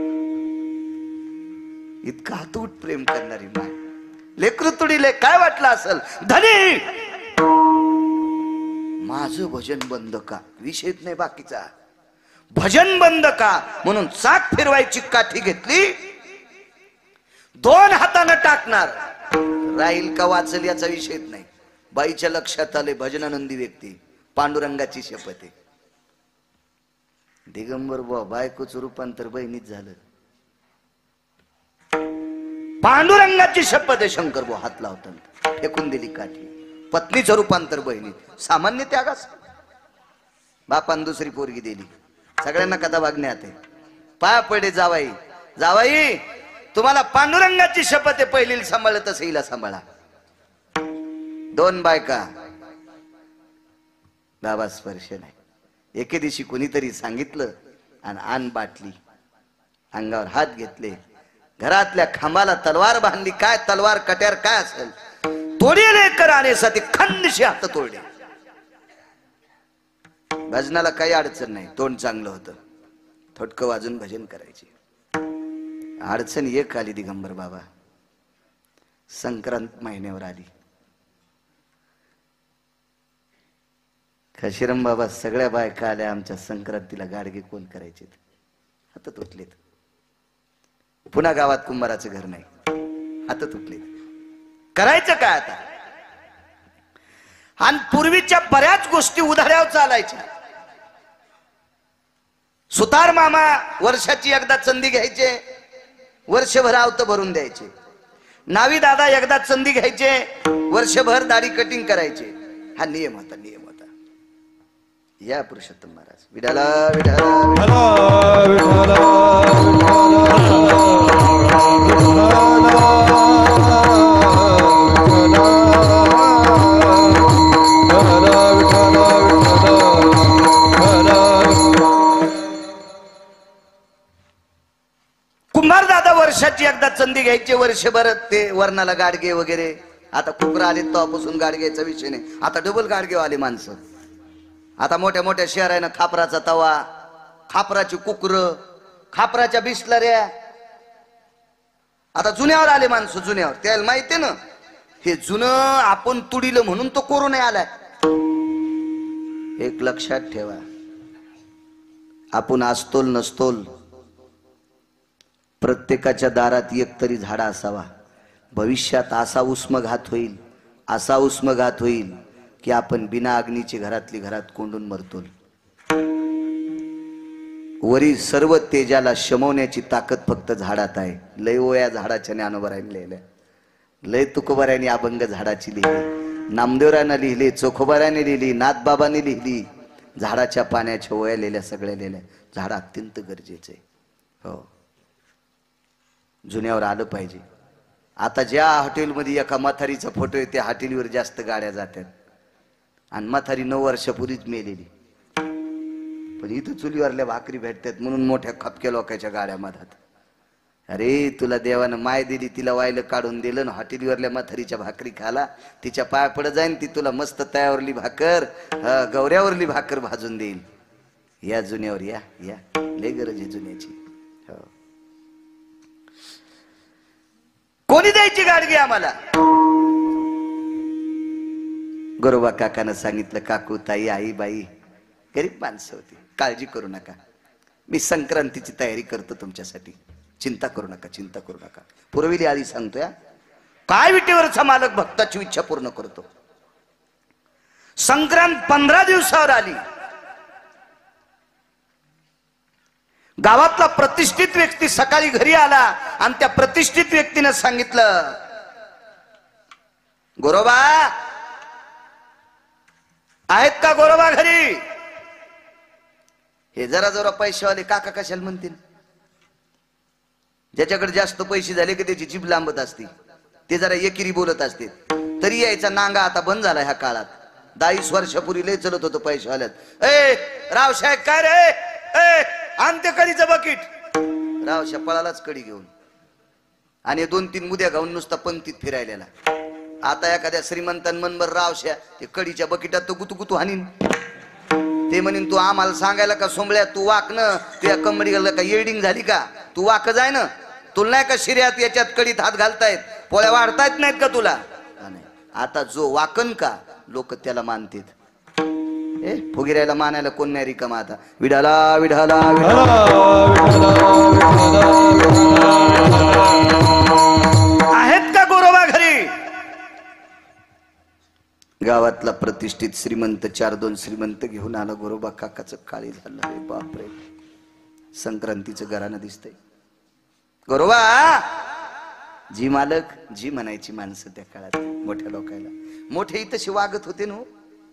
इतका अतूट प्रेम करणारी माय. लेकरू तुडीले काय वाटलं असेल? धनी माझं भजन बंद का? विषयच नाही बाकीचा. भजन बंद का म्हणून चाक फिरवायची काठी घेतली, 2 हातानं टाकणार. राहील का वाचल याचा विषयच नाही. बाईच्या लक्षात आले भजनानंदी व्यक्ती, पांडुरंगाची शपथ आहे. दिगंबर बुवा बायकोचं रूपांतर बहिणीत झालं. पांडुरंगाची शपथ आहे. शंकर बुवा हात लावतात, फेकून दिली काठी. पत्नीचं रूपांतर बहिणीत. सामान्य त्यागाच. बापान दुसरी पोरगी दिली. सगळ्यांना कथा बघण्यात आहे. पाया पडे जावाई, जावाई तुम्हाला पांडुरंगाची शपथ आहे, पहिली सांभाळत तसं हिला सांभाळा. 2 बायका, बाबा स्पर्श नाही. एके दिवशी कोणीतरी सांगितलं आणि आण बाटली, अंगावर हात घेतले, घरातल्या खांबाला तलवार बांधली. काय तलवार कट्यार काय असेल, तोडी लेकर आणण्यासाठी खंडशी हात तोडले. भजनाला काही अडचण नाही, तोंड चांगलं होतं, थोडकं वाजून भजन करायचे. अडचण एक आली दिगंबर बाबा. संक्रांत महिन्यावर आली. काशीराम बाबा सगळ्या बायका आल्या आमच्या संक्रांतीला. गाडगे कोण करायचे? हातात उठलेत. पुन्हा गावात कुंभाराचं घर नाही. आता तुटले. करायचं काय आता? आणि पूर्वीच्या बऱ्याच गोष्टी उधाऱ्यावर चालायच्या. सुतार मामा वर्षाची एकदा चंदी घ्यायचे, वर्षभर आवत भरून द्यायचे. नावी दादा एकदा चंदी घ्यायचे, वर्षभर दाढी कटिंग करायचे. हा नियम होता, नियम होता. या पुरुषोत्तम महाराज विठाला विठाला कुंभार दादा वर्षाची एकदा चंदी घ्यायचे, वर्षभर ते वर्णाला गाडगे वगैरे. आता कुकरा आले तेव्हापासून गाडग्याचा विषय नाही. आता डबल गाडगे आले माणसं. आता मोठ्या मोठ्या शहरानं खापराचा तवा, खापराची कुकर, खापराच्या बिस्लऱ्या. आता जुन्यावर आले माणसं, जुन्यावर. त्याला माहिती ना हे जुनं आपण तुडिलं म्हणून तो कोरोना आलाय. एक लक्षात ठेवा, आपण असतोल नसतोल प्रत्येकाच्या दारात एक तरी झाडा असावा. भविष्यात असा उष्मघात होईल, असा उष्मघात होईल की आपण बिना अग्नीची घरातली घरात कोंडून मरतोल. वरी सर्व तेजाला शमवण्याची ताकद फक्त झाडात आहे. लय ओया झाडाच्या ज्ञानोबराने लिहिल्या, लय तुकोबराने अभंग झाडाची लिहिली, नामदेवरानं लिहिली, चोखोबराने लिहिली, नाथबाबांनी लिहिली. झाडाच्या पाण्याच्या ओया लिहिल्या, सगळ्या लिहिल्या. झाड अत्यंत गरजेचं आहे. हो, जुन्यावर आलं पाहिजे. आता ज्या हॉटेलमध्ये एका म्हातारीचा फोटो आहे त्या हॉटेलवर जास्त गाड्या जातात. आणि म्हातारी 9 वर्षापूर्वीच मेलेली, पण इथं चुलीवरल्या भाकरी भेटतात म्हणून मोठ्या खपक्या लोकांच्या गाड्या मधात. अरे तुला देवानं माय दिली, तिला वायलं काढून दिलं ना, हॉटेलवरल्या म्हातारीच्या भाकरी खाला, तिच्या पाया पड जाईन, ती तुला मस्त तयावरली भाकर, गवऱ्यावरली भाकर भाजून देईल. या जुन्यावर या, या लय गरज आहे जुन्याची. हो, कोणी द्यायची गाडगी आम्हाला? गोरोबा काकानं सांगितलं, काकू ताई आई बाई गरीब माणसं होती, काळजी करू नका, मी संक्रांतीची तयारी करतो तुमच्यासाठी, चिंता करू नका, चिंता करू नका. पुरविली आधी सांगतोय, काय विटेवरचा मालक भक्ताची इच्छा पूर्ण करतो. संक्रांत 15 दिवसावर आली. गावातला प्रतिष्ठित व्यक्ती सकाळी घरी आला आणि त्या प्रतिष्ठित व्यक्तीने सांगितलं, गोरोबा आहेत का गोरोबा घरी? हे जरा जरा पैसेवाले काका कशाला म्हणतील? ज्याच्याकडे जास्त पैसे झाले की त्याची जीभ लांबत असते, ते जरा एकिरी बोलत असते. तरी यायचा नांगा आता बंद झाला ह्या काळात. 22 वर्षापूर्वी लय चलत होतं पैसेवाल्यात. ए रावसाहेब काय रे, ए आणते कडीचं बकीट. रावशा पळालाच कडी घेऊन आणि 2-3 मुद्या गाऊन नुसता पंक्तीत फिरायलेला. आता एखाद्या श्रीमंतान मनभर रावशा ते कडीच्या बकिटात तो गुतू हानीन. ते म्हणीन तू आम्हाला सांगायला का सोंबळ्या, तू वाक न, तुझ्या कंबडीला का येडिंग झाली का, तू वाक जाय ना, तुला नाही का शिर्यात याच्यात कडीत हात घालतायत, पोळ्या वाढता येत नाहीत का तुला? आता जो वाकन का लोक त्याला मानतात. ए फुगिरायला मानायला कोण नाही रिकामा. आता विडाला विडाला आहेत का गोरोबा घरी? गावातला प्रतिष्ठित श्रीमंत 4-2 श्रीमंत घेऊन आला. गोरोबा काकाचं काळी झालं. अरे बापरे, संक्रांतीचं घरानं दिसतंय. गोरोबा जी मालक जी म्हणायची माणसं त्या काळात मोठ्या लोकायला. मोठे तशी वागत होते ना.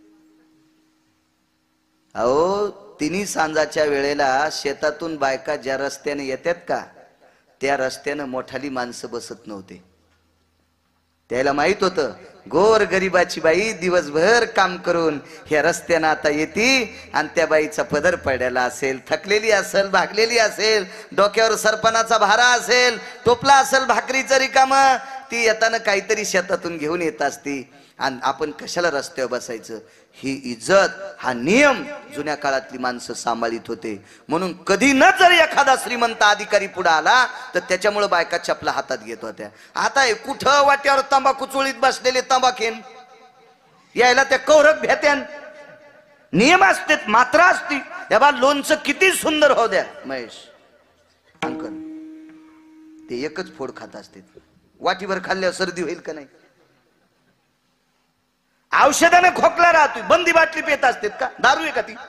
अहो तिन्ही सांजाच्या वेळेला शेतातून बायका ज्या रस्त्याने येतात का त्या रस्त्यानं मोठाली माणसं बसत नव्हते. त्याला माहित होतं गोर गरीबाची बाई दिवसभर काम करून ह्या रस्त्यानं आता येते आणि त्या बाईचा पदर पडलेला असेल, थकलेली असेल, भागलेली असेल, डोक्यावर सरपणाचा भारा असेल, टोपला असेल भाकरीचं रिकाम, ती येताना काहीतरी शेतातून घेऊन येत असती. आणि आपण कशाला रस्त्यावर बसायचं? ही इज्जत, हा नियम जुन्या काळातली माणसं सांभाळीत होते. म्हणून कधी न जर एखादा श्रीमंत अधिकारी पुढे आला तर त्याच्यामुळे बायका चपला हातात घेत होत्या. आता कुठं वाट्यावर तंबाखू चोळीत बसलेले तंबाखेन यायला त्या कौरक भेट्यान नियम असतात, मात्रा असती. या लोणचं किती सुंदर हो द्या महेश अंकल, ते एकच फोड खात असते. वाटीभर खाल्ल्यावर सर्दी होईल का नाही? औषधाने खोकला राहतोय, बंदी बाटली पेत असते का? दारू आहे का ती?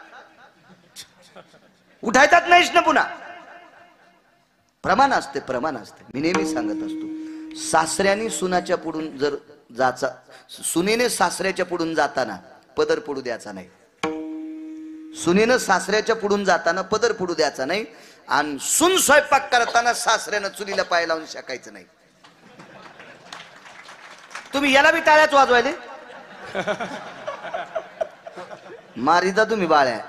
उठायचाच नाहीस ना पुन्हा. प्रमाण असते, प्रमाण असते. मी नेहमी सांगत असतो, सासऱ्याने सुनाच्या पुढून जर जाचा, सुनेने सासऱ्याच्या पुढून जाताना पदर पडू द्यायचा नाही. सुनेनं सासऱ्याच्या पुढून जाताना पदर पडू द्यायचा नाही. आणि सून स्वयंपाक करताना सासऱ्यानं चुलीला पाय लावून शेकायचं नाही. तुम्ही याला बी टाळ्याच वाजवायले मारिता तुम्ही बाळ्या.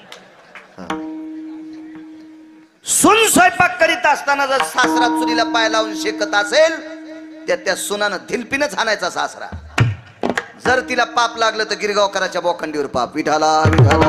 सून स्वयंपाक करीत असताना जर सासरा चुलीला पाय लावून शेकत असेल, त्या सुनानं धिलपीनच हाणायचा सासरा. जर तिला पाप लागलं तर गिरगावकराच्या बोखंडीवर पाप. विठाला विठाला.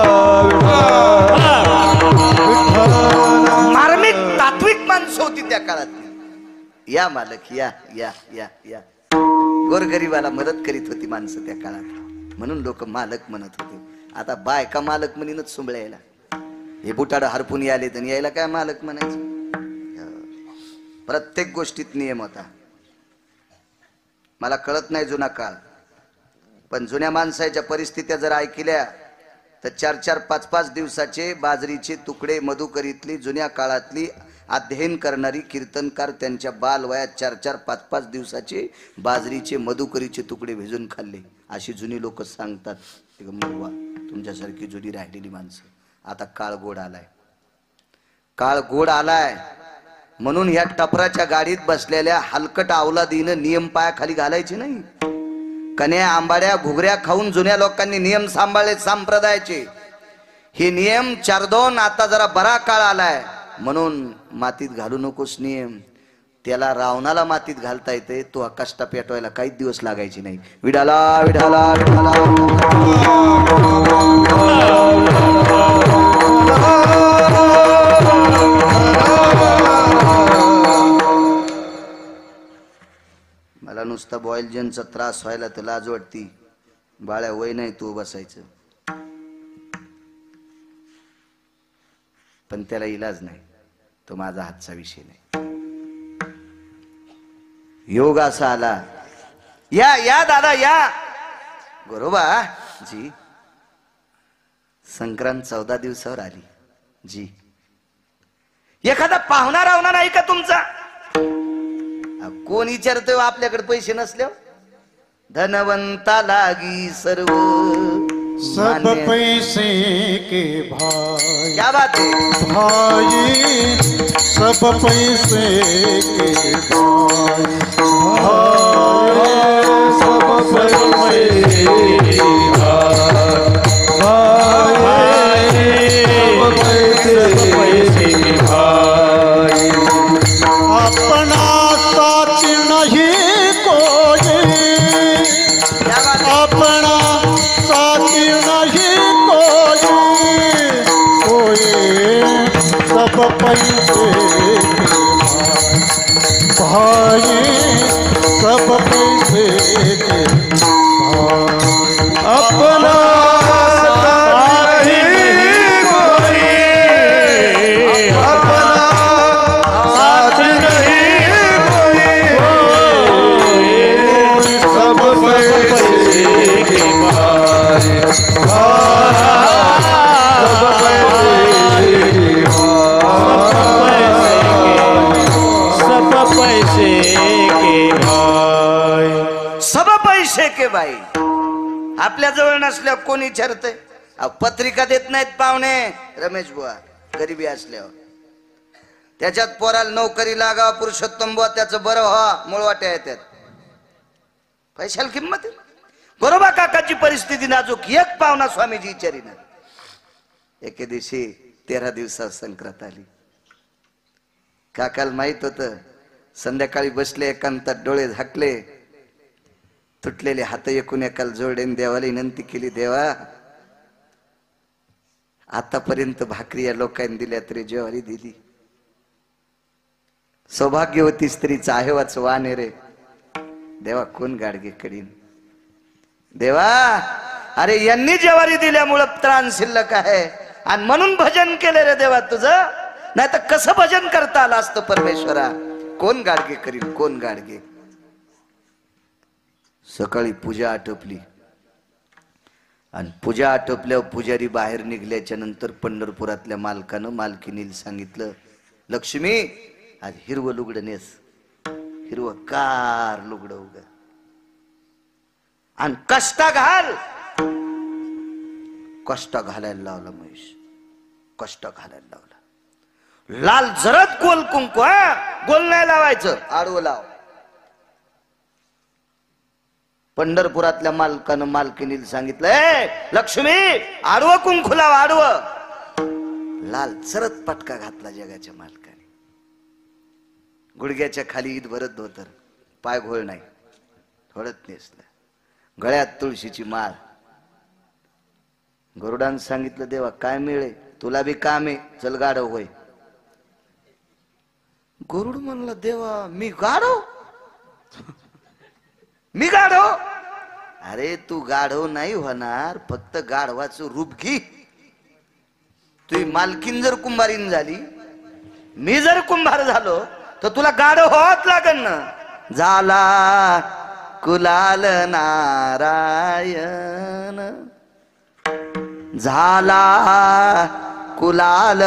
मार्मिक तात्विक माणसं होती त्या काळात. या मालक या या या या. गोरगरीबाला मदत करीत होती माणसं त्या काळात, म्हणून लोक मालक म्हणत होते. आता बायका मालक म्हणीनच सुंबळ्याला. हे बुटाड हरपून याले तर यायला काय मालक म्हणायचं? प्रत्येक गोष्टीत नियम होता. मला कळत नाही जुना काळ, पण जुन्या माणसाच्या परिस्थित्या जर ऐकल्या तर 4-4, 5-5 दिवसाचे बाजरीचे तुकडे मधुकरीतली जुन्या काळातली अध्ययन करणारी कीर्तनकार त्यांच्या बालवयात 4-4, 5-5 दिवसाचे बाजरीचे मधुकरीचे तुकडे भिजून खाल्ले, अशी जुनी लोक सांगतात. तुमच्यासारखी जुनी राहिलेली माणसं. आता काळ गोड आलाय, काळ गोड आलाय म्हणून ह्या टपराच्या गाडीत बसलेल्या हलकट अवलादीनं नियम पायाखाली घालायचे नाही. कन्या आंबाड्या घुगऱ्या खाऊन जुन्या लोकांनी नियम सांभाळले संप्रदायाचे. हे नियम 4-2 आता जरा बरा काळ आलाय म्हणून मातीत घालू नकोस नियम. त्याला रावणाला मातीत घालता येते, तो कष्ट पेटवायला काहीच दिवस लागायचे नाही. विडाला विडाला विडाला. मला नुसता बॉईल जनचा त्रास व्हायला तर लाज वाटती. बाळ्या वय नाही तू बसायचं, पण त्याला इलाज नाही. तो माझा हातचा विषय नाही. योग असा आला. या या दादा या. गोरोबा जी, संक्रांत 14 दिवसावर आली जी. एखादा पाहुणा रावणार नाही का तुमचा? कोण विचारतोय आपल्याकडे पैसे नसल्यावर? धनवंता लागी सर्व सब पैसे के भाई. क्या बात है भाई सब पैसे के भाई. सब पैसे के पैसे के भाई. अपना साथ नहीं कोई, अपना साथी नहीं कोई सब पैसे के भाई. सब पैसे के भाई. अपना साथी नहीं कोई, अपना साथी नहीं कोई. सब पैसे के भाई. सब पैसे के बाई. आपल्या जवळ नसल्यावर कोणी विचारतंय? पत्रिका देत नाहीत पाहुणे रमेश बुवा, गरिबी असल्यावर. त्याच्यात पोराला नोकरी लागावा, पुरुषोत्तम बुवा त्याचं बरं व्हा, मुळवाट्या येतात. पैशाला किंमत आहे. बरोबर काकाची परिस्थिती नाजूक. एक पाहुणा स्वामीजी विचारीनं. एके दिवशी 13 दिवसात संक्रांत आली. काकाला माहित होतं. संध्याकाळी बसले एकांतात, डोळे झाकले, तुटलेले हात एकूण एकाला जोडेन देवाला विनंती केली. देवा, आतापर्यंत भाकरी या लोकांनी दिल्या तरी ज्वारी दिली. सौभाग्यवती स्त्रीचा आहेवाच वाण आहे रे देवा, कोण गाडगे कडीन. देवा, अरे यांनी ज्वारी दिल्यामुळं त्राण शिल्लक आहे आणि म्हणून भजन केले रे देवा तुझं. नाही तर कसं भजन करता आलं असतं परमेश्वरा. कोण गाडगे करील, कोण गाडगे. सकाळी पूजा आटोपली आणि पूजा आटोपल्यावर पुजारी बाहेर निघल्याच्या नंतर पंढरपुरातल्या मालकानं मालकीनीला सांगितलं, लक्ष्मी आज हिरवं लुगडं नेस, हिरवं कार लुगडं उग आणि कष्टा घाल. कष्ट घालायला लावला महेश, कष्ट घालायला लावला. लाल जरद गोल कुंकू, गोल नाही लावायचं, आडवं लाव. पंढरपुरातल्या मालकानं मालकीनीला सांगितलं, लक्ष्मी आडवं कुंकू लाव, आडवं. लाल जरद पटका घातला जगाच्या मालकाने. गुडघ्याच्या खाली ईद भरत धोतर, पाय घोळ नाही, थोडत नेसलं, गळ्यात तुळशीची माळ. गरुडानं सांगितलं, देवा काय मिळे, तुला बी काम आहे, चल गाढव होय. गरुड म्हणला, देवा मी गाढव, मी गाढव. अरे तू गाढव नाही होणार, फक्त गाढवाचं रूप घे. तुझी मालकीन जर कुंभारीन झाली, मी जर कुंभार झालो, तर तुला गाढव होत लागन ना. झाला कुलाल नारायण, झाला कुलाल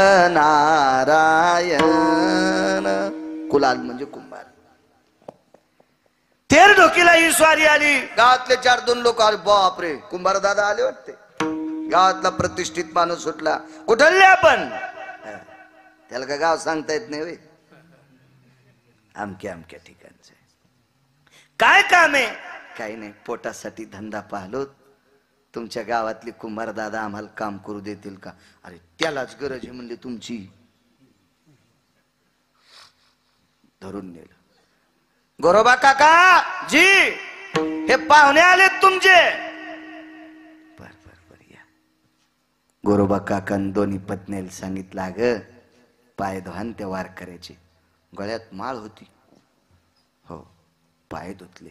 नारायण. कुलाल म्हणजे कुंभार. तेर ढोकीला ही स्वारी आली. गावातले 4-2 लोक आले, बापरे कुंभार दादा आले वाटते. गावातला प्रतिष्ठित माणूस सुटला, कुठले आपण, त्याला का गाव सांगता येत नाही वे, अमक्या अमक्या ठिकाणचे. काय काम आहे, काही नाही, पोटासाठी धंदा पाहलो, तुमच्या गावातली कुंभार दादा आम्हाला काम करू देतील का. अरे त्यालाच गरज आहे म्हणले तुमची. धरून नेलं. गोरोबा काका जी, हे पाहुणे आलेत तुमचे. बर बर बर या. गोरोबा काकान दोन्ही पत्नीला सांगितलं, अगं पाय धुवान त्या वार करायचे. गळ्यात माळ होती, हो पाय धुतले.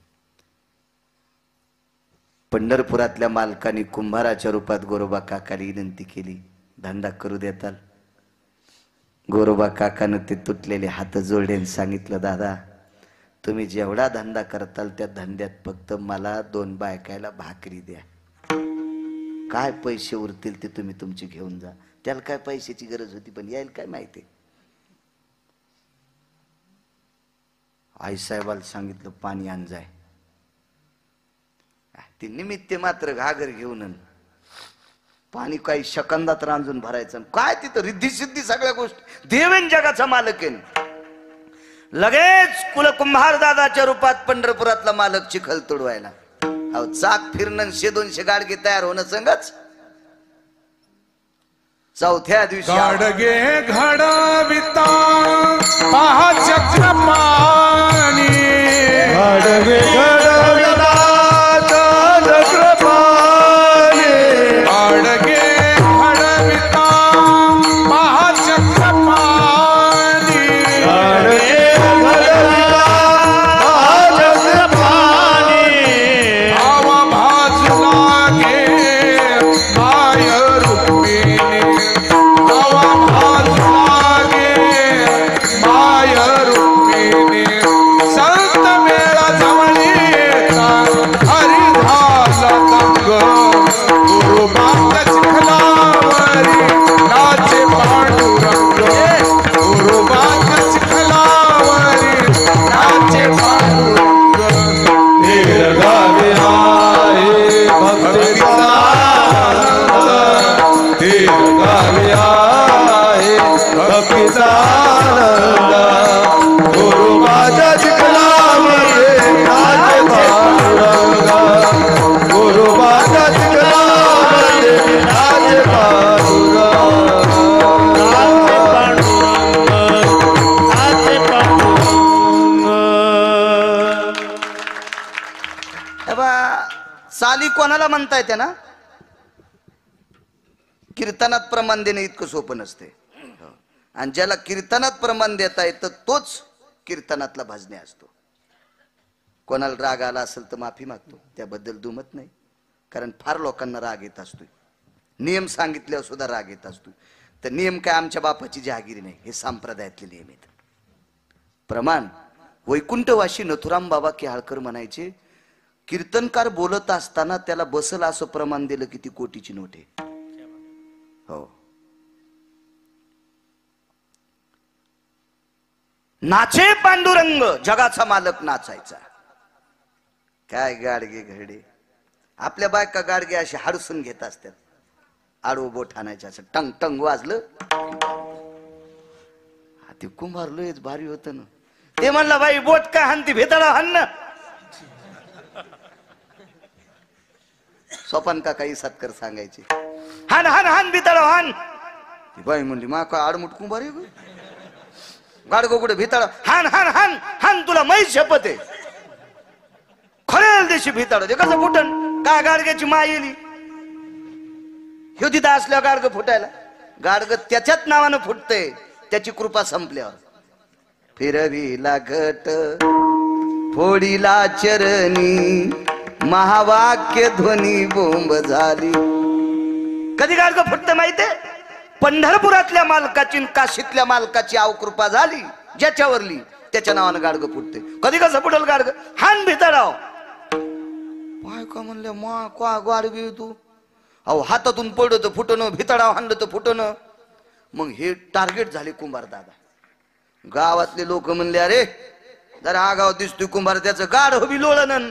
पंढरपुरातल्या मालकाने कुंभाराच्या रूपात गोरोबा काकाला विनंती केली, धंदा करू देताल. गोरोबा काकानं ते तुटलेले हात जोडले सांगितलं, दादा तुम्ही जेवढा धंदा करताल त्या धंद्यात फक्त मला 2 बायकायला भाकरी द्या. काय पैसे उरतील ते तुम्ही तुमचे घेऊन जा. त्याला काय पैशाची गरज होती, पण यायला काय माहिती. आईसाहेबाला सांगितलं, पाणी आण जाय. ते निमित्त मात्र घागर घेऊन पाणी काही शकंदात रांजून भरायचं. काय तिथं रिद्धी सिद्धी सगळ्या गोष्टी. देवेन जगाचा मालक आहे. लगेच कुलकुंभार दादाच्या रूपात पंढरपुरातला मालक चिखल तुडवायला. अहो चाक फिरणं 100-200 गाडगे तयार होणं संगच. चौथ्या दिवशी गाडगे घडविता पहा चक्रपाणी, गाडगे घडविता चक्रपाणी, गाडगे घडविता पहा चक्रपाणी, गाडगे घडविता चक्रपाणी. आवा भाजू लागे माय रुक्मिणी, आवा भाजू लागे माय रुक्मिणी. संत मेळा जवळी येता हरिधाला दंग, गुरुबात चिखलावरी नाचे पांडुरंग, गुरुबात चिखलावरी नाचे पांडुरंग. धीर गावी आहे भक्तीचा आनंद, धीर गावी आहे भक्तीचा आनंद. गुरु माझ्या चिखलामध्ये नाचे पांडुरंग, गुरु माझ्या चिखलामध्ये नाचे साली कोणाला म्हणता येते ना. कीर्तनात प्रमाण देणे इतकं सोपं नसते. आणि ज्याला कीर्तनात प्रमाण देता येतं तोच कीर्तनातला भजने असतो. कोणाला राग आला असेल तर माफी मागतो, त्याबद्दल दुमत नाही. कारण फार लोकांना राग येत असतो. नियम सांगितल्यावर सुद्धा राग येत असतो. तर नियम काय आमच्या बापाची जहागिरी नाही, हे संप्रदायातले नियम आहेत. प्रमाण वैकुंठवाशी नथुराम बाबा केहाळकर म्हणायचे, कीर्तनकार बोलत असताना त्याला बसल असं प्रमाण दिलं की ती कोटीची नोट आहे. हो. नाचे पांडुरंग, जगाचा मालक नाचायचा. काय गाडगे घडे, आपल्या बायका गाडगे असे हाडसून घेत असतात. आडवं बोट आणायचं असं टंग टंग वाजलं, ते कुंभार लयच भारी होत ना. ते म्हणलं बाई बोट काय हाणती, भेताळा हाण ना. सोपान का काही सत्कर सांगायचे, हान हान हान भिताळा हान. ती बाई म्हणली मा का आडमुठ कुंभार आहे गाडगो कुठे भिताळा, हान हान हान हान, तुला मैस शपथ आहे. खरेल देशी भिताळ ते कसं फुटन, काय गाडग्याची माय येली ह्यो तिथं असल्यावर गाडग फुटायला. गाडग त्याच्याच नावानं फुटतंय, त्याची कृपा संपल्यावर. फिरविला घट फोडीला चरणी, महावाक्य ध्वनी बोंब झाली. कधी गाडग फुटत माहितीये? पंढरपुरातल्या मालकाची, काशीतल्या मालकाची अवकृपा झाली ज्याच्यावरली, त्याच्या नावानं गाडग फुटते. कधी कसं फुटल गाडग, हान भिताडाव. पाय का म्हणले मा का गाडगी तू, अहो हातातून पडलं तर फुटणं, भिताडाव हाणलं तर फुटणं. मग हे टार्गेट झाले कुंभार दादा. गावातले लोक म्हणले अरे जरा आगाव दिसतोय कुंभार, त्याचं गाड हवी लोळण.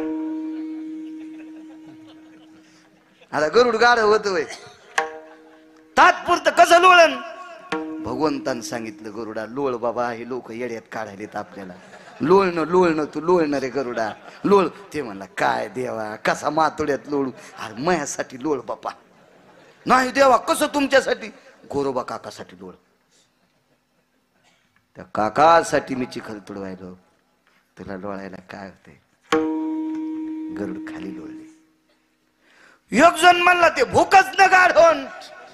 आता गरुड गाड होत वय तात्पुरतं कसं लोळण. भगवंतानं सांगितलं गरुडा लोळ बाबा, हे लोक येड्यात काढायलेत आपल्याला. लोळणं लोळणं तू लोळणं रे गरुडा लोळ. ते म्हणला काय देवा कसा मातोड्यात लोळू, अरे मयासाठी लोळ बापा. नाही देवा कसं तुमच्यासाठी, गोरोबा काकासाठी लोळ. त्या काकासाठी मी चिखल तुडवायलो, तुला लोळायला काय होते. गरुड खाली लोळले. एक जण म्हणला ते भूकच न गाढवण.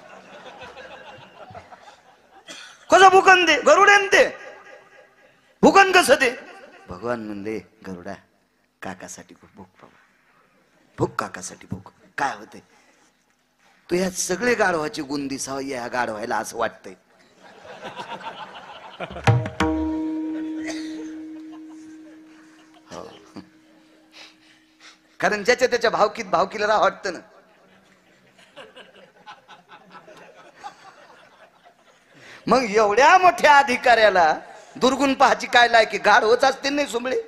कसं भूकन दे गरुडेन ते भूकन कसं दे. भगवान म्हणले गरुडा काकासाठी भूक बाबा, भूक काकासाठी भूक. काय होते तू ह्या सगळे गाढवाचे गुण दिसावं या गाढवायला असं वाटतंय. हो. कारण ज्याच्या त्याच्या भावकीत भावकीला राह वाटतं ना. मग एवढ्या मोठ्या अधिकाऱ्याला दुर्गुण पाहायची काय लायकी, गाढ होत असते नाही सुंबळे.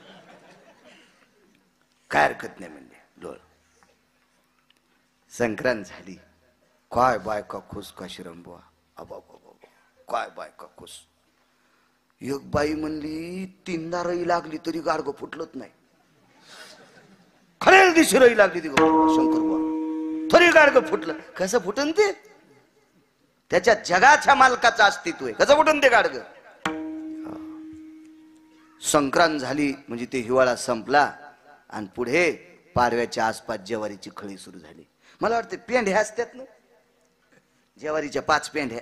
काय हरकत नाही म्हणले लोळ. संक्रांत झाली, काय बायका खुश काशीराम बुवा, अबा काय बायका खुश. एक बाई म्हणली 3दा रई लागली तरी गाडगं फुटलत नाही. खरेल दिवशी रई लागली ती शंकर बुवा तरी गाडगं फुटलं. कसं फुटन ते, त्याच्या जगाच्या मालकाचं अस्तित्व आहे. कसं फुटन ते गाडगं. संक्रांत झाली म्हणजे ते हिवाळा संपला आणि पुढे पारव्याच्या आसपास ज्वारीची खळी सुरू झाली. मला वाटतं पेंढ्या असतात ना, ज्वारीच्या 5 पेंढ्या,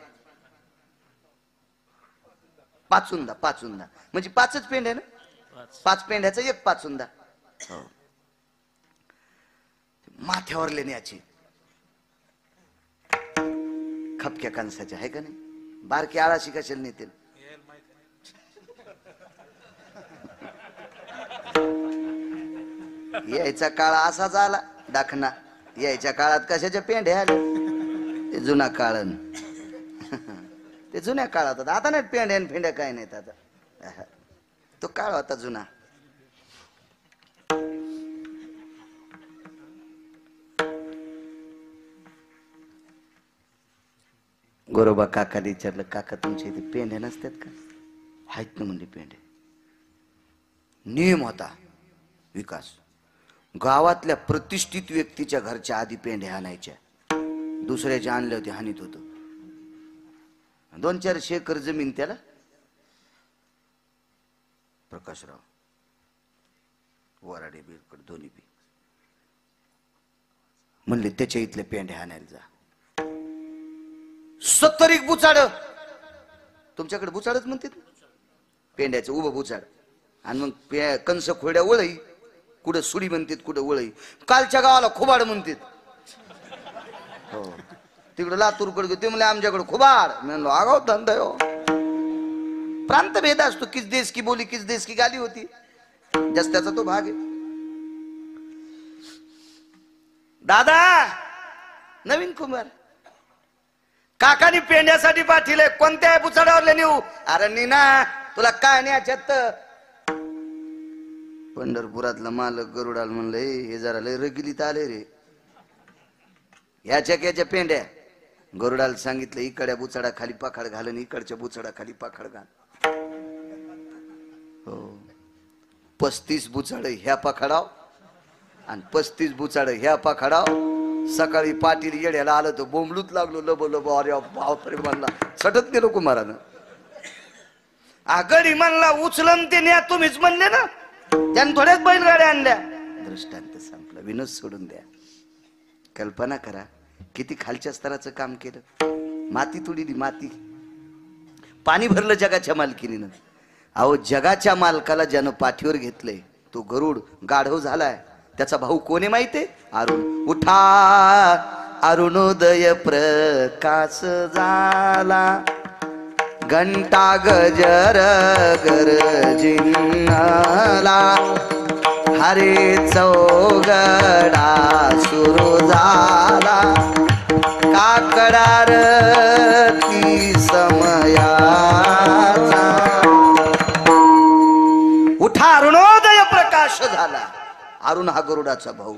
पाचुंदा म्हणजे 5च पेंढ्या ना, 5 पेंढ्याचा एक पाचुंदा. हो. माथ्यावर लेण्याची खपक्या कणसाच्या आहे का नाही, बारकी आळाशी कशाला नेतील. यायचा काळ असाच आला दाखना. यायच्या काळात कशाच्या पेंढ्या आल्या, ते जुना काळन. ते जुन्या काळात होता, आता नाही पेंढ्या फेंड्या काय नाहीत आता. तो काळ होता जुना. गोरोबा काकाला विचारलं, काका तुमच्या इथे पेंढ्या नसतात का. आहेत ना म्हणजे पेंढ्या. नियम होता विकास, गावातल्या प्रतिष्ठित व्यक्तीच्या घरच्या आधी पेंढ्या आणायच्या, दुसऱ्याच्या आणल्या होत्या हानीत होतं. 2-4 एकर जमीन त्याला. प्रकाशराव वराडे बिरकड दोन्ही बी म्हणले त्याच्या इथल्या पेंढ्या आणायला जा. 70 बुचाड, तुमच्याकडे बुचाडच म्हणतात पेंढ्याचं उभं बुचाड. आणि मग कंस खोड्या वळई, कुठं सुडी म्हणतात कुठं वळई. कालच्या गावाला खुबाड म्हणतात. हो तिकडं लातूरकडे ते म्हणले आमच्याकडे खुबाड. मी म्हणलो आगाव धंदा हो. प्रांत भेद असतो, किस देश की बोली किस देश की गाली होती, जस त्याचा तो भाग आहे. दादा नवीन कुमार काकानी पेंड्यासाठी पाठीले, कोणत्या पुचाडावर नेऊ? अरे नीना तुला काय न्यायच्यात? पंढरपुरातला मालक गरुडाल म्हणलं हे जरा लय रगिलीत आले रे, ह्याच्या पेंड्या. गरुडाला सांगितलं इकडच्या बुचाडा खाली पाखाड घाल आणि इकडच्या बुचाडा खाली पाखाड घाल. हो 35 बुचाड ह्या पाखाडाव आणि 35 बुचाड ह्या पाखाडाव. सकाळी पाटील येड्याला आलं तर बोंबलूच लागलो, लबो लबो. अरे बापरे म्हणला सटत गेलो कुमारानं. आगडी म्हणला उचलन ते न्या, तुम्हीच म्हणले ना, त्यानं थोड्याच बैलगाड्या आणल्या. दृष्टांत संपला, विनोद सोडून द्या. कल्पना करा किती खालच्या स्तराचं काम केलं. माती तुडीली, माती पाणी भरलं जगाच्या मालकीनीनं. अहो जगाच्या मालकाला ज्यानं पाठीवर घेतलंय तो गरुड गाढव झालाय. त्याचा भाऊ कोणी माहितीये? अरुण. उठा अरुणोदय प्रकाश झाला, घंटा गजर गरजिंगला, हरे चौगडा सुरू झाला, काकडार ती समयाचा. उठा अरुणोदय प्रकाश झाला. अरुण हा गरुडाचा भाऊ.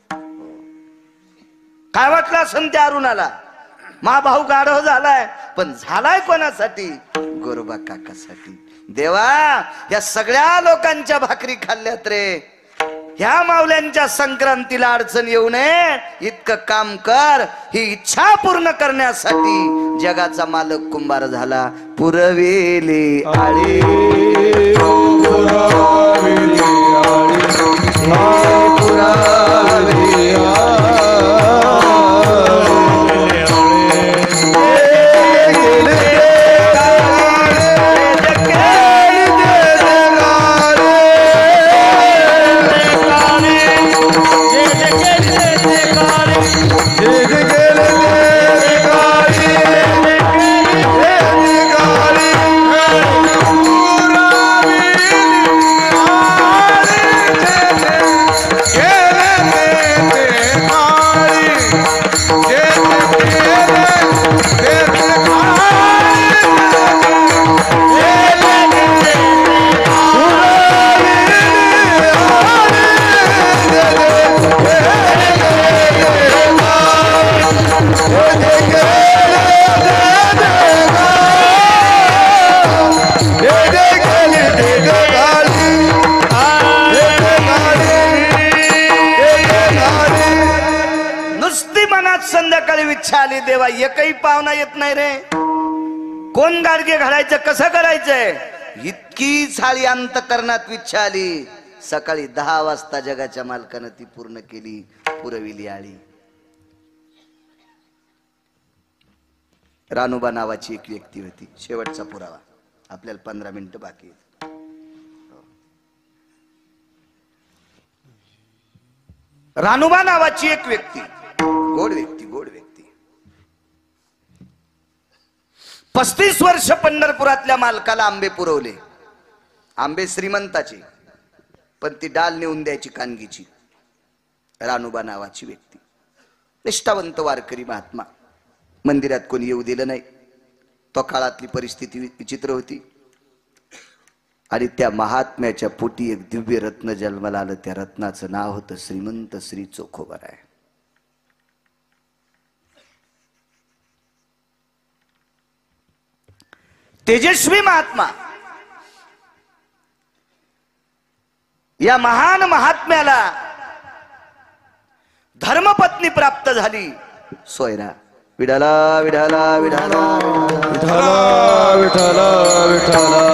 काय वाटलं असन त्या अरुणाला? मा भाऊ गाढव झालाय, पण झालाय कोणासाठी? गोरोबा काकासाठी. देवा या सगळ्या लोकांच्या भाकरी खाल्ल्यात रे, ह्या मावल्यांच्या संक्रांतीला अडचण येऊ नये इतकं काम कर. ही इच्छा पूर्ण करण्यासाठी जगाचा मालक कुंभार झाला. पुरवेली आळी पुरवेली आळी पुरवेली आली. देवा एकही पाहुणा येत नाही रे. कोण गाडगे घालायचं, कसं करायचंय? इतकी साळी अंतकरणात इच्छा आली. सकाळी 10 वाजता जगाच्या मालकानं ती पूर्ण केली. पुरविली आळी. रानोबा नावाची एक व्यक्ती होती. शेवटचा पुरावा, आपल्याला 15 मिनिटं बाकी आहेत. रानोबा नावाची एक व्यक्ती, गोड व्यक्ती, गोड व्यक्ती. 35 वर्ष पंढरपुरातल्या मालकाला आंबे पुरवले. आंबे श्रीमंताचे, पण ती डाल नेऊन द्यायची कानगीची. रानोबा नावाची व्यक्ती, निष्ठावंत वारकरी महात्मा. मंदिरात कोणी येऊ दिलं नाही. तो काळातली परिस्थिती विचित्र होती. आणि त्या महात्म्याच्या पोटी एक दिव्य रत्न जन्माला आलं. त्या रत्नाचं नाव होतं श्रीमंत श्री चोखोबराय. तेजस्वी महात्मा. या महान महात्म्याला धर्मपत्नी प्राप्त झाली, सोयरा. विठाला विठाला विठाला विठाला विठाला विठाला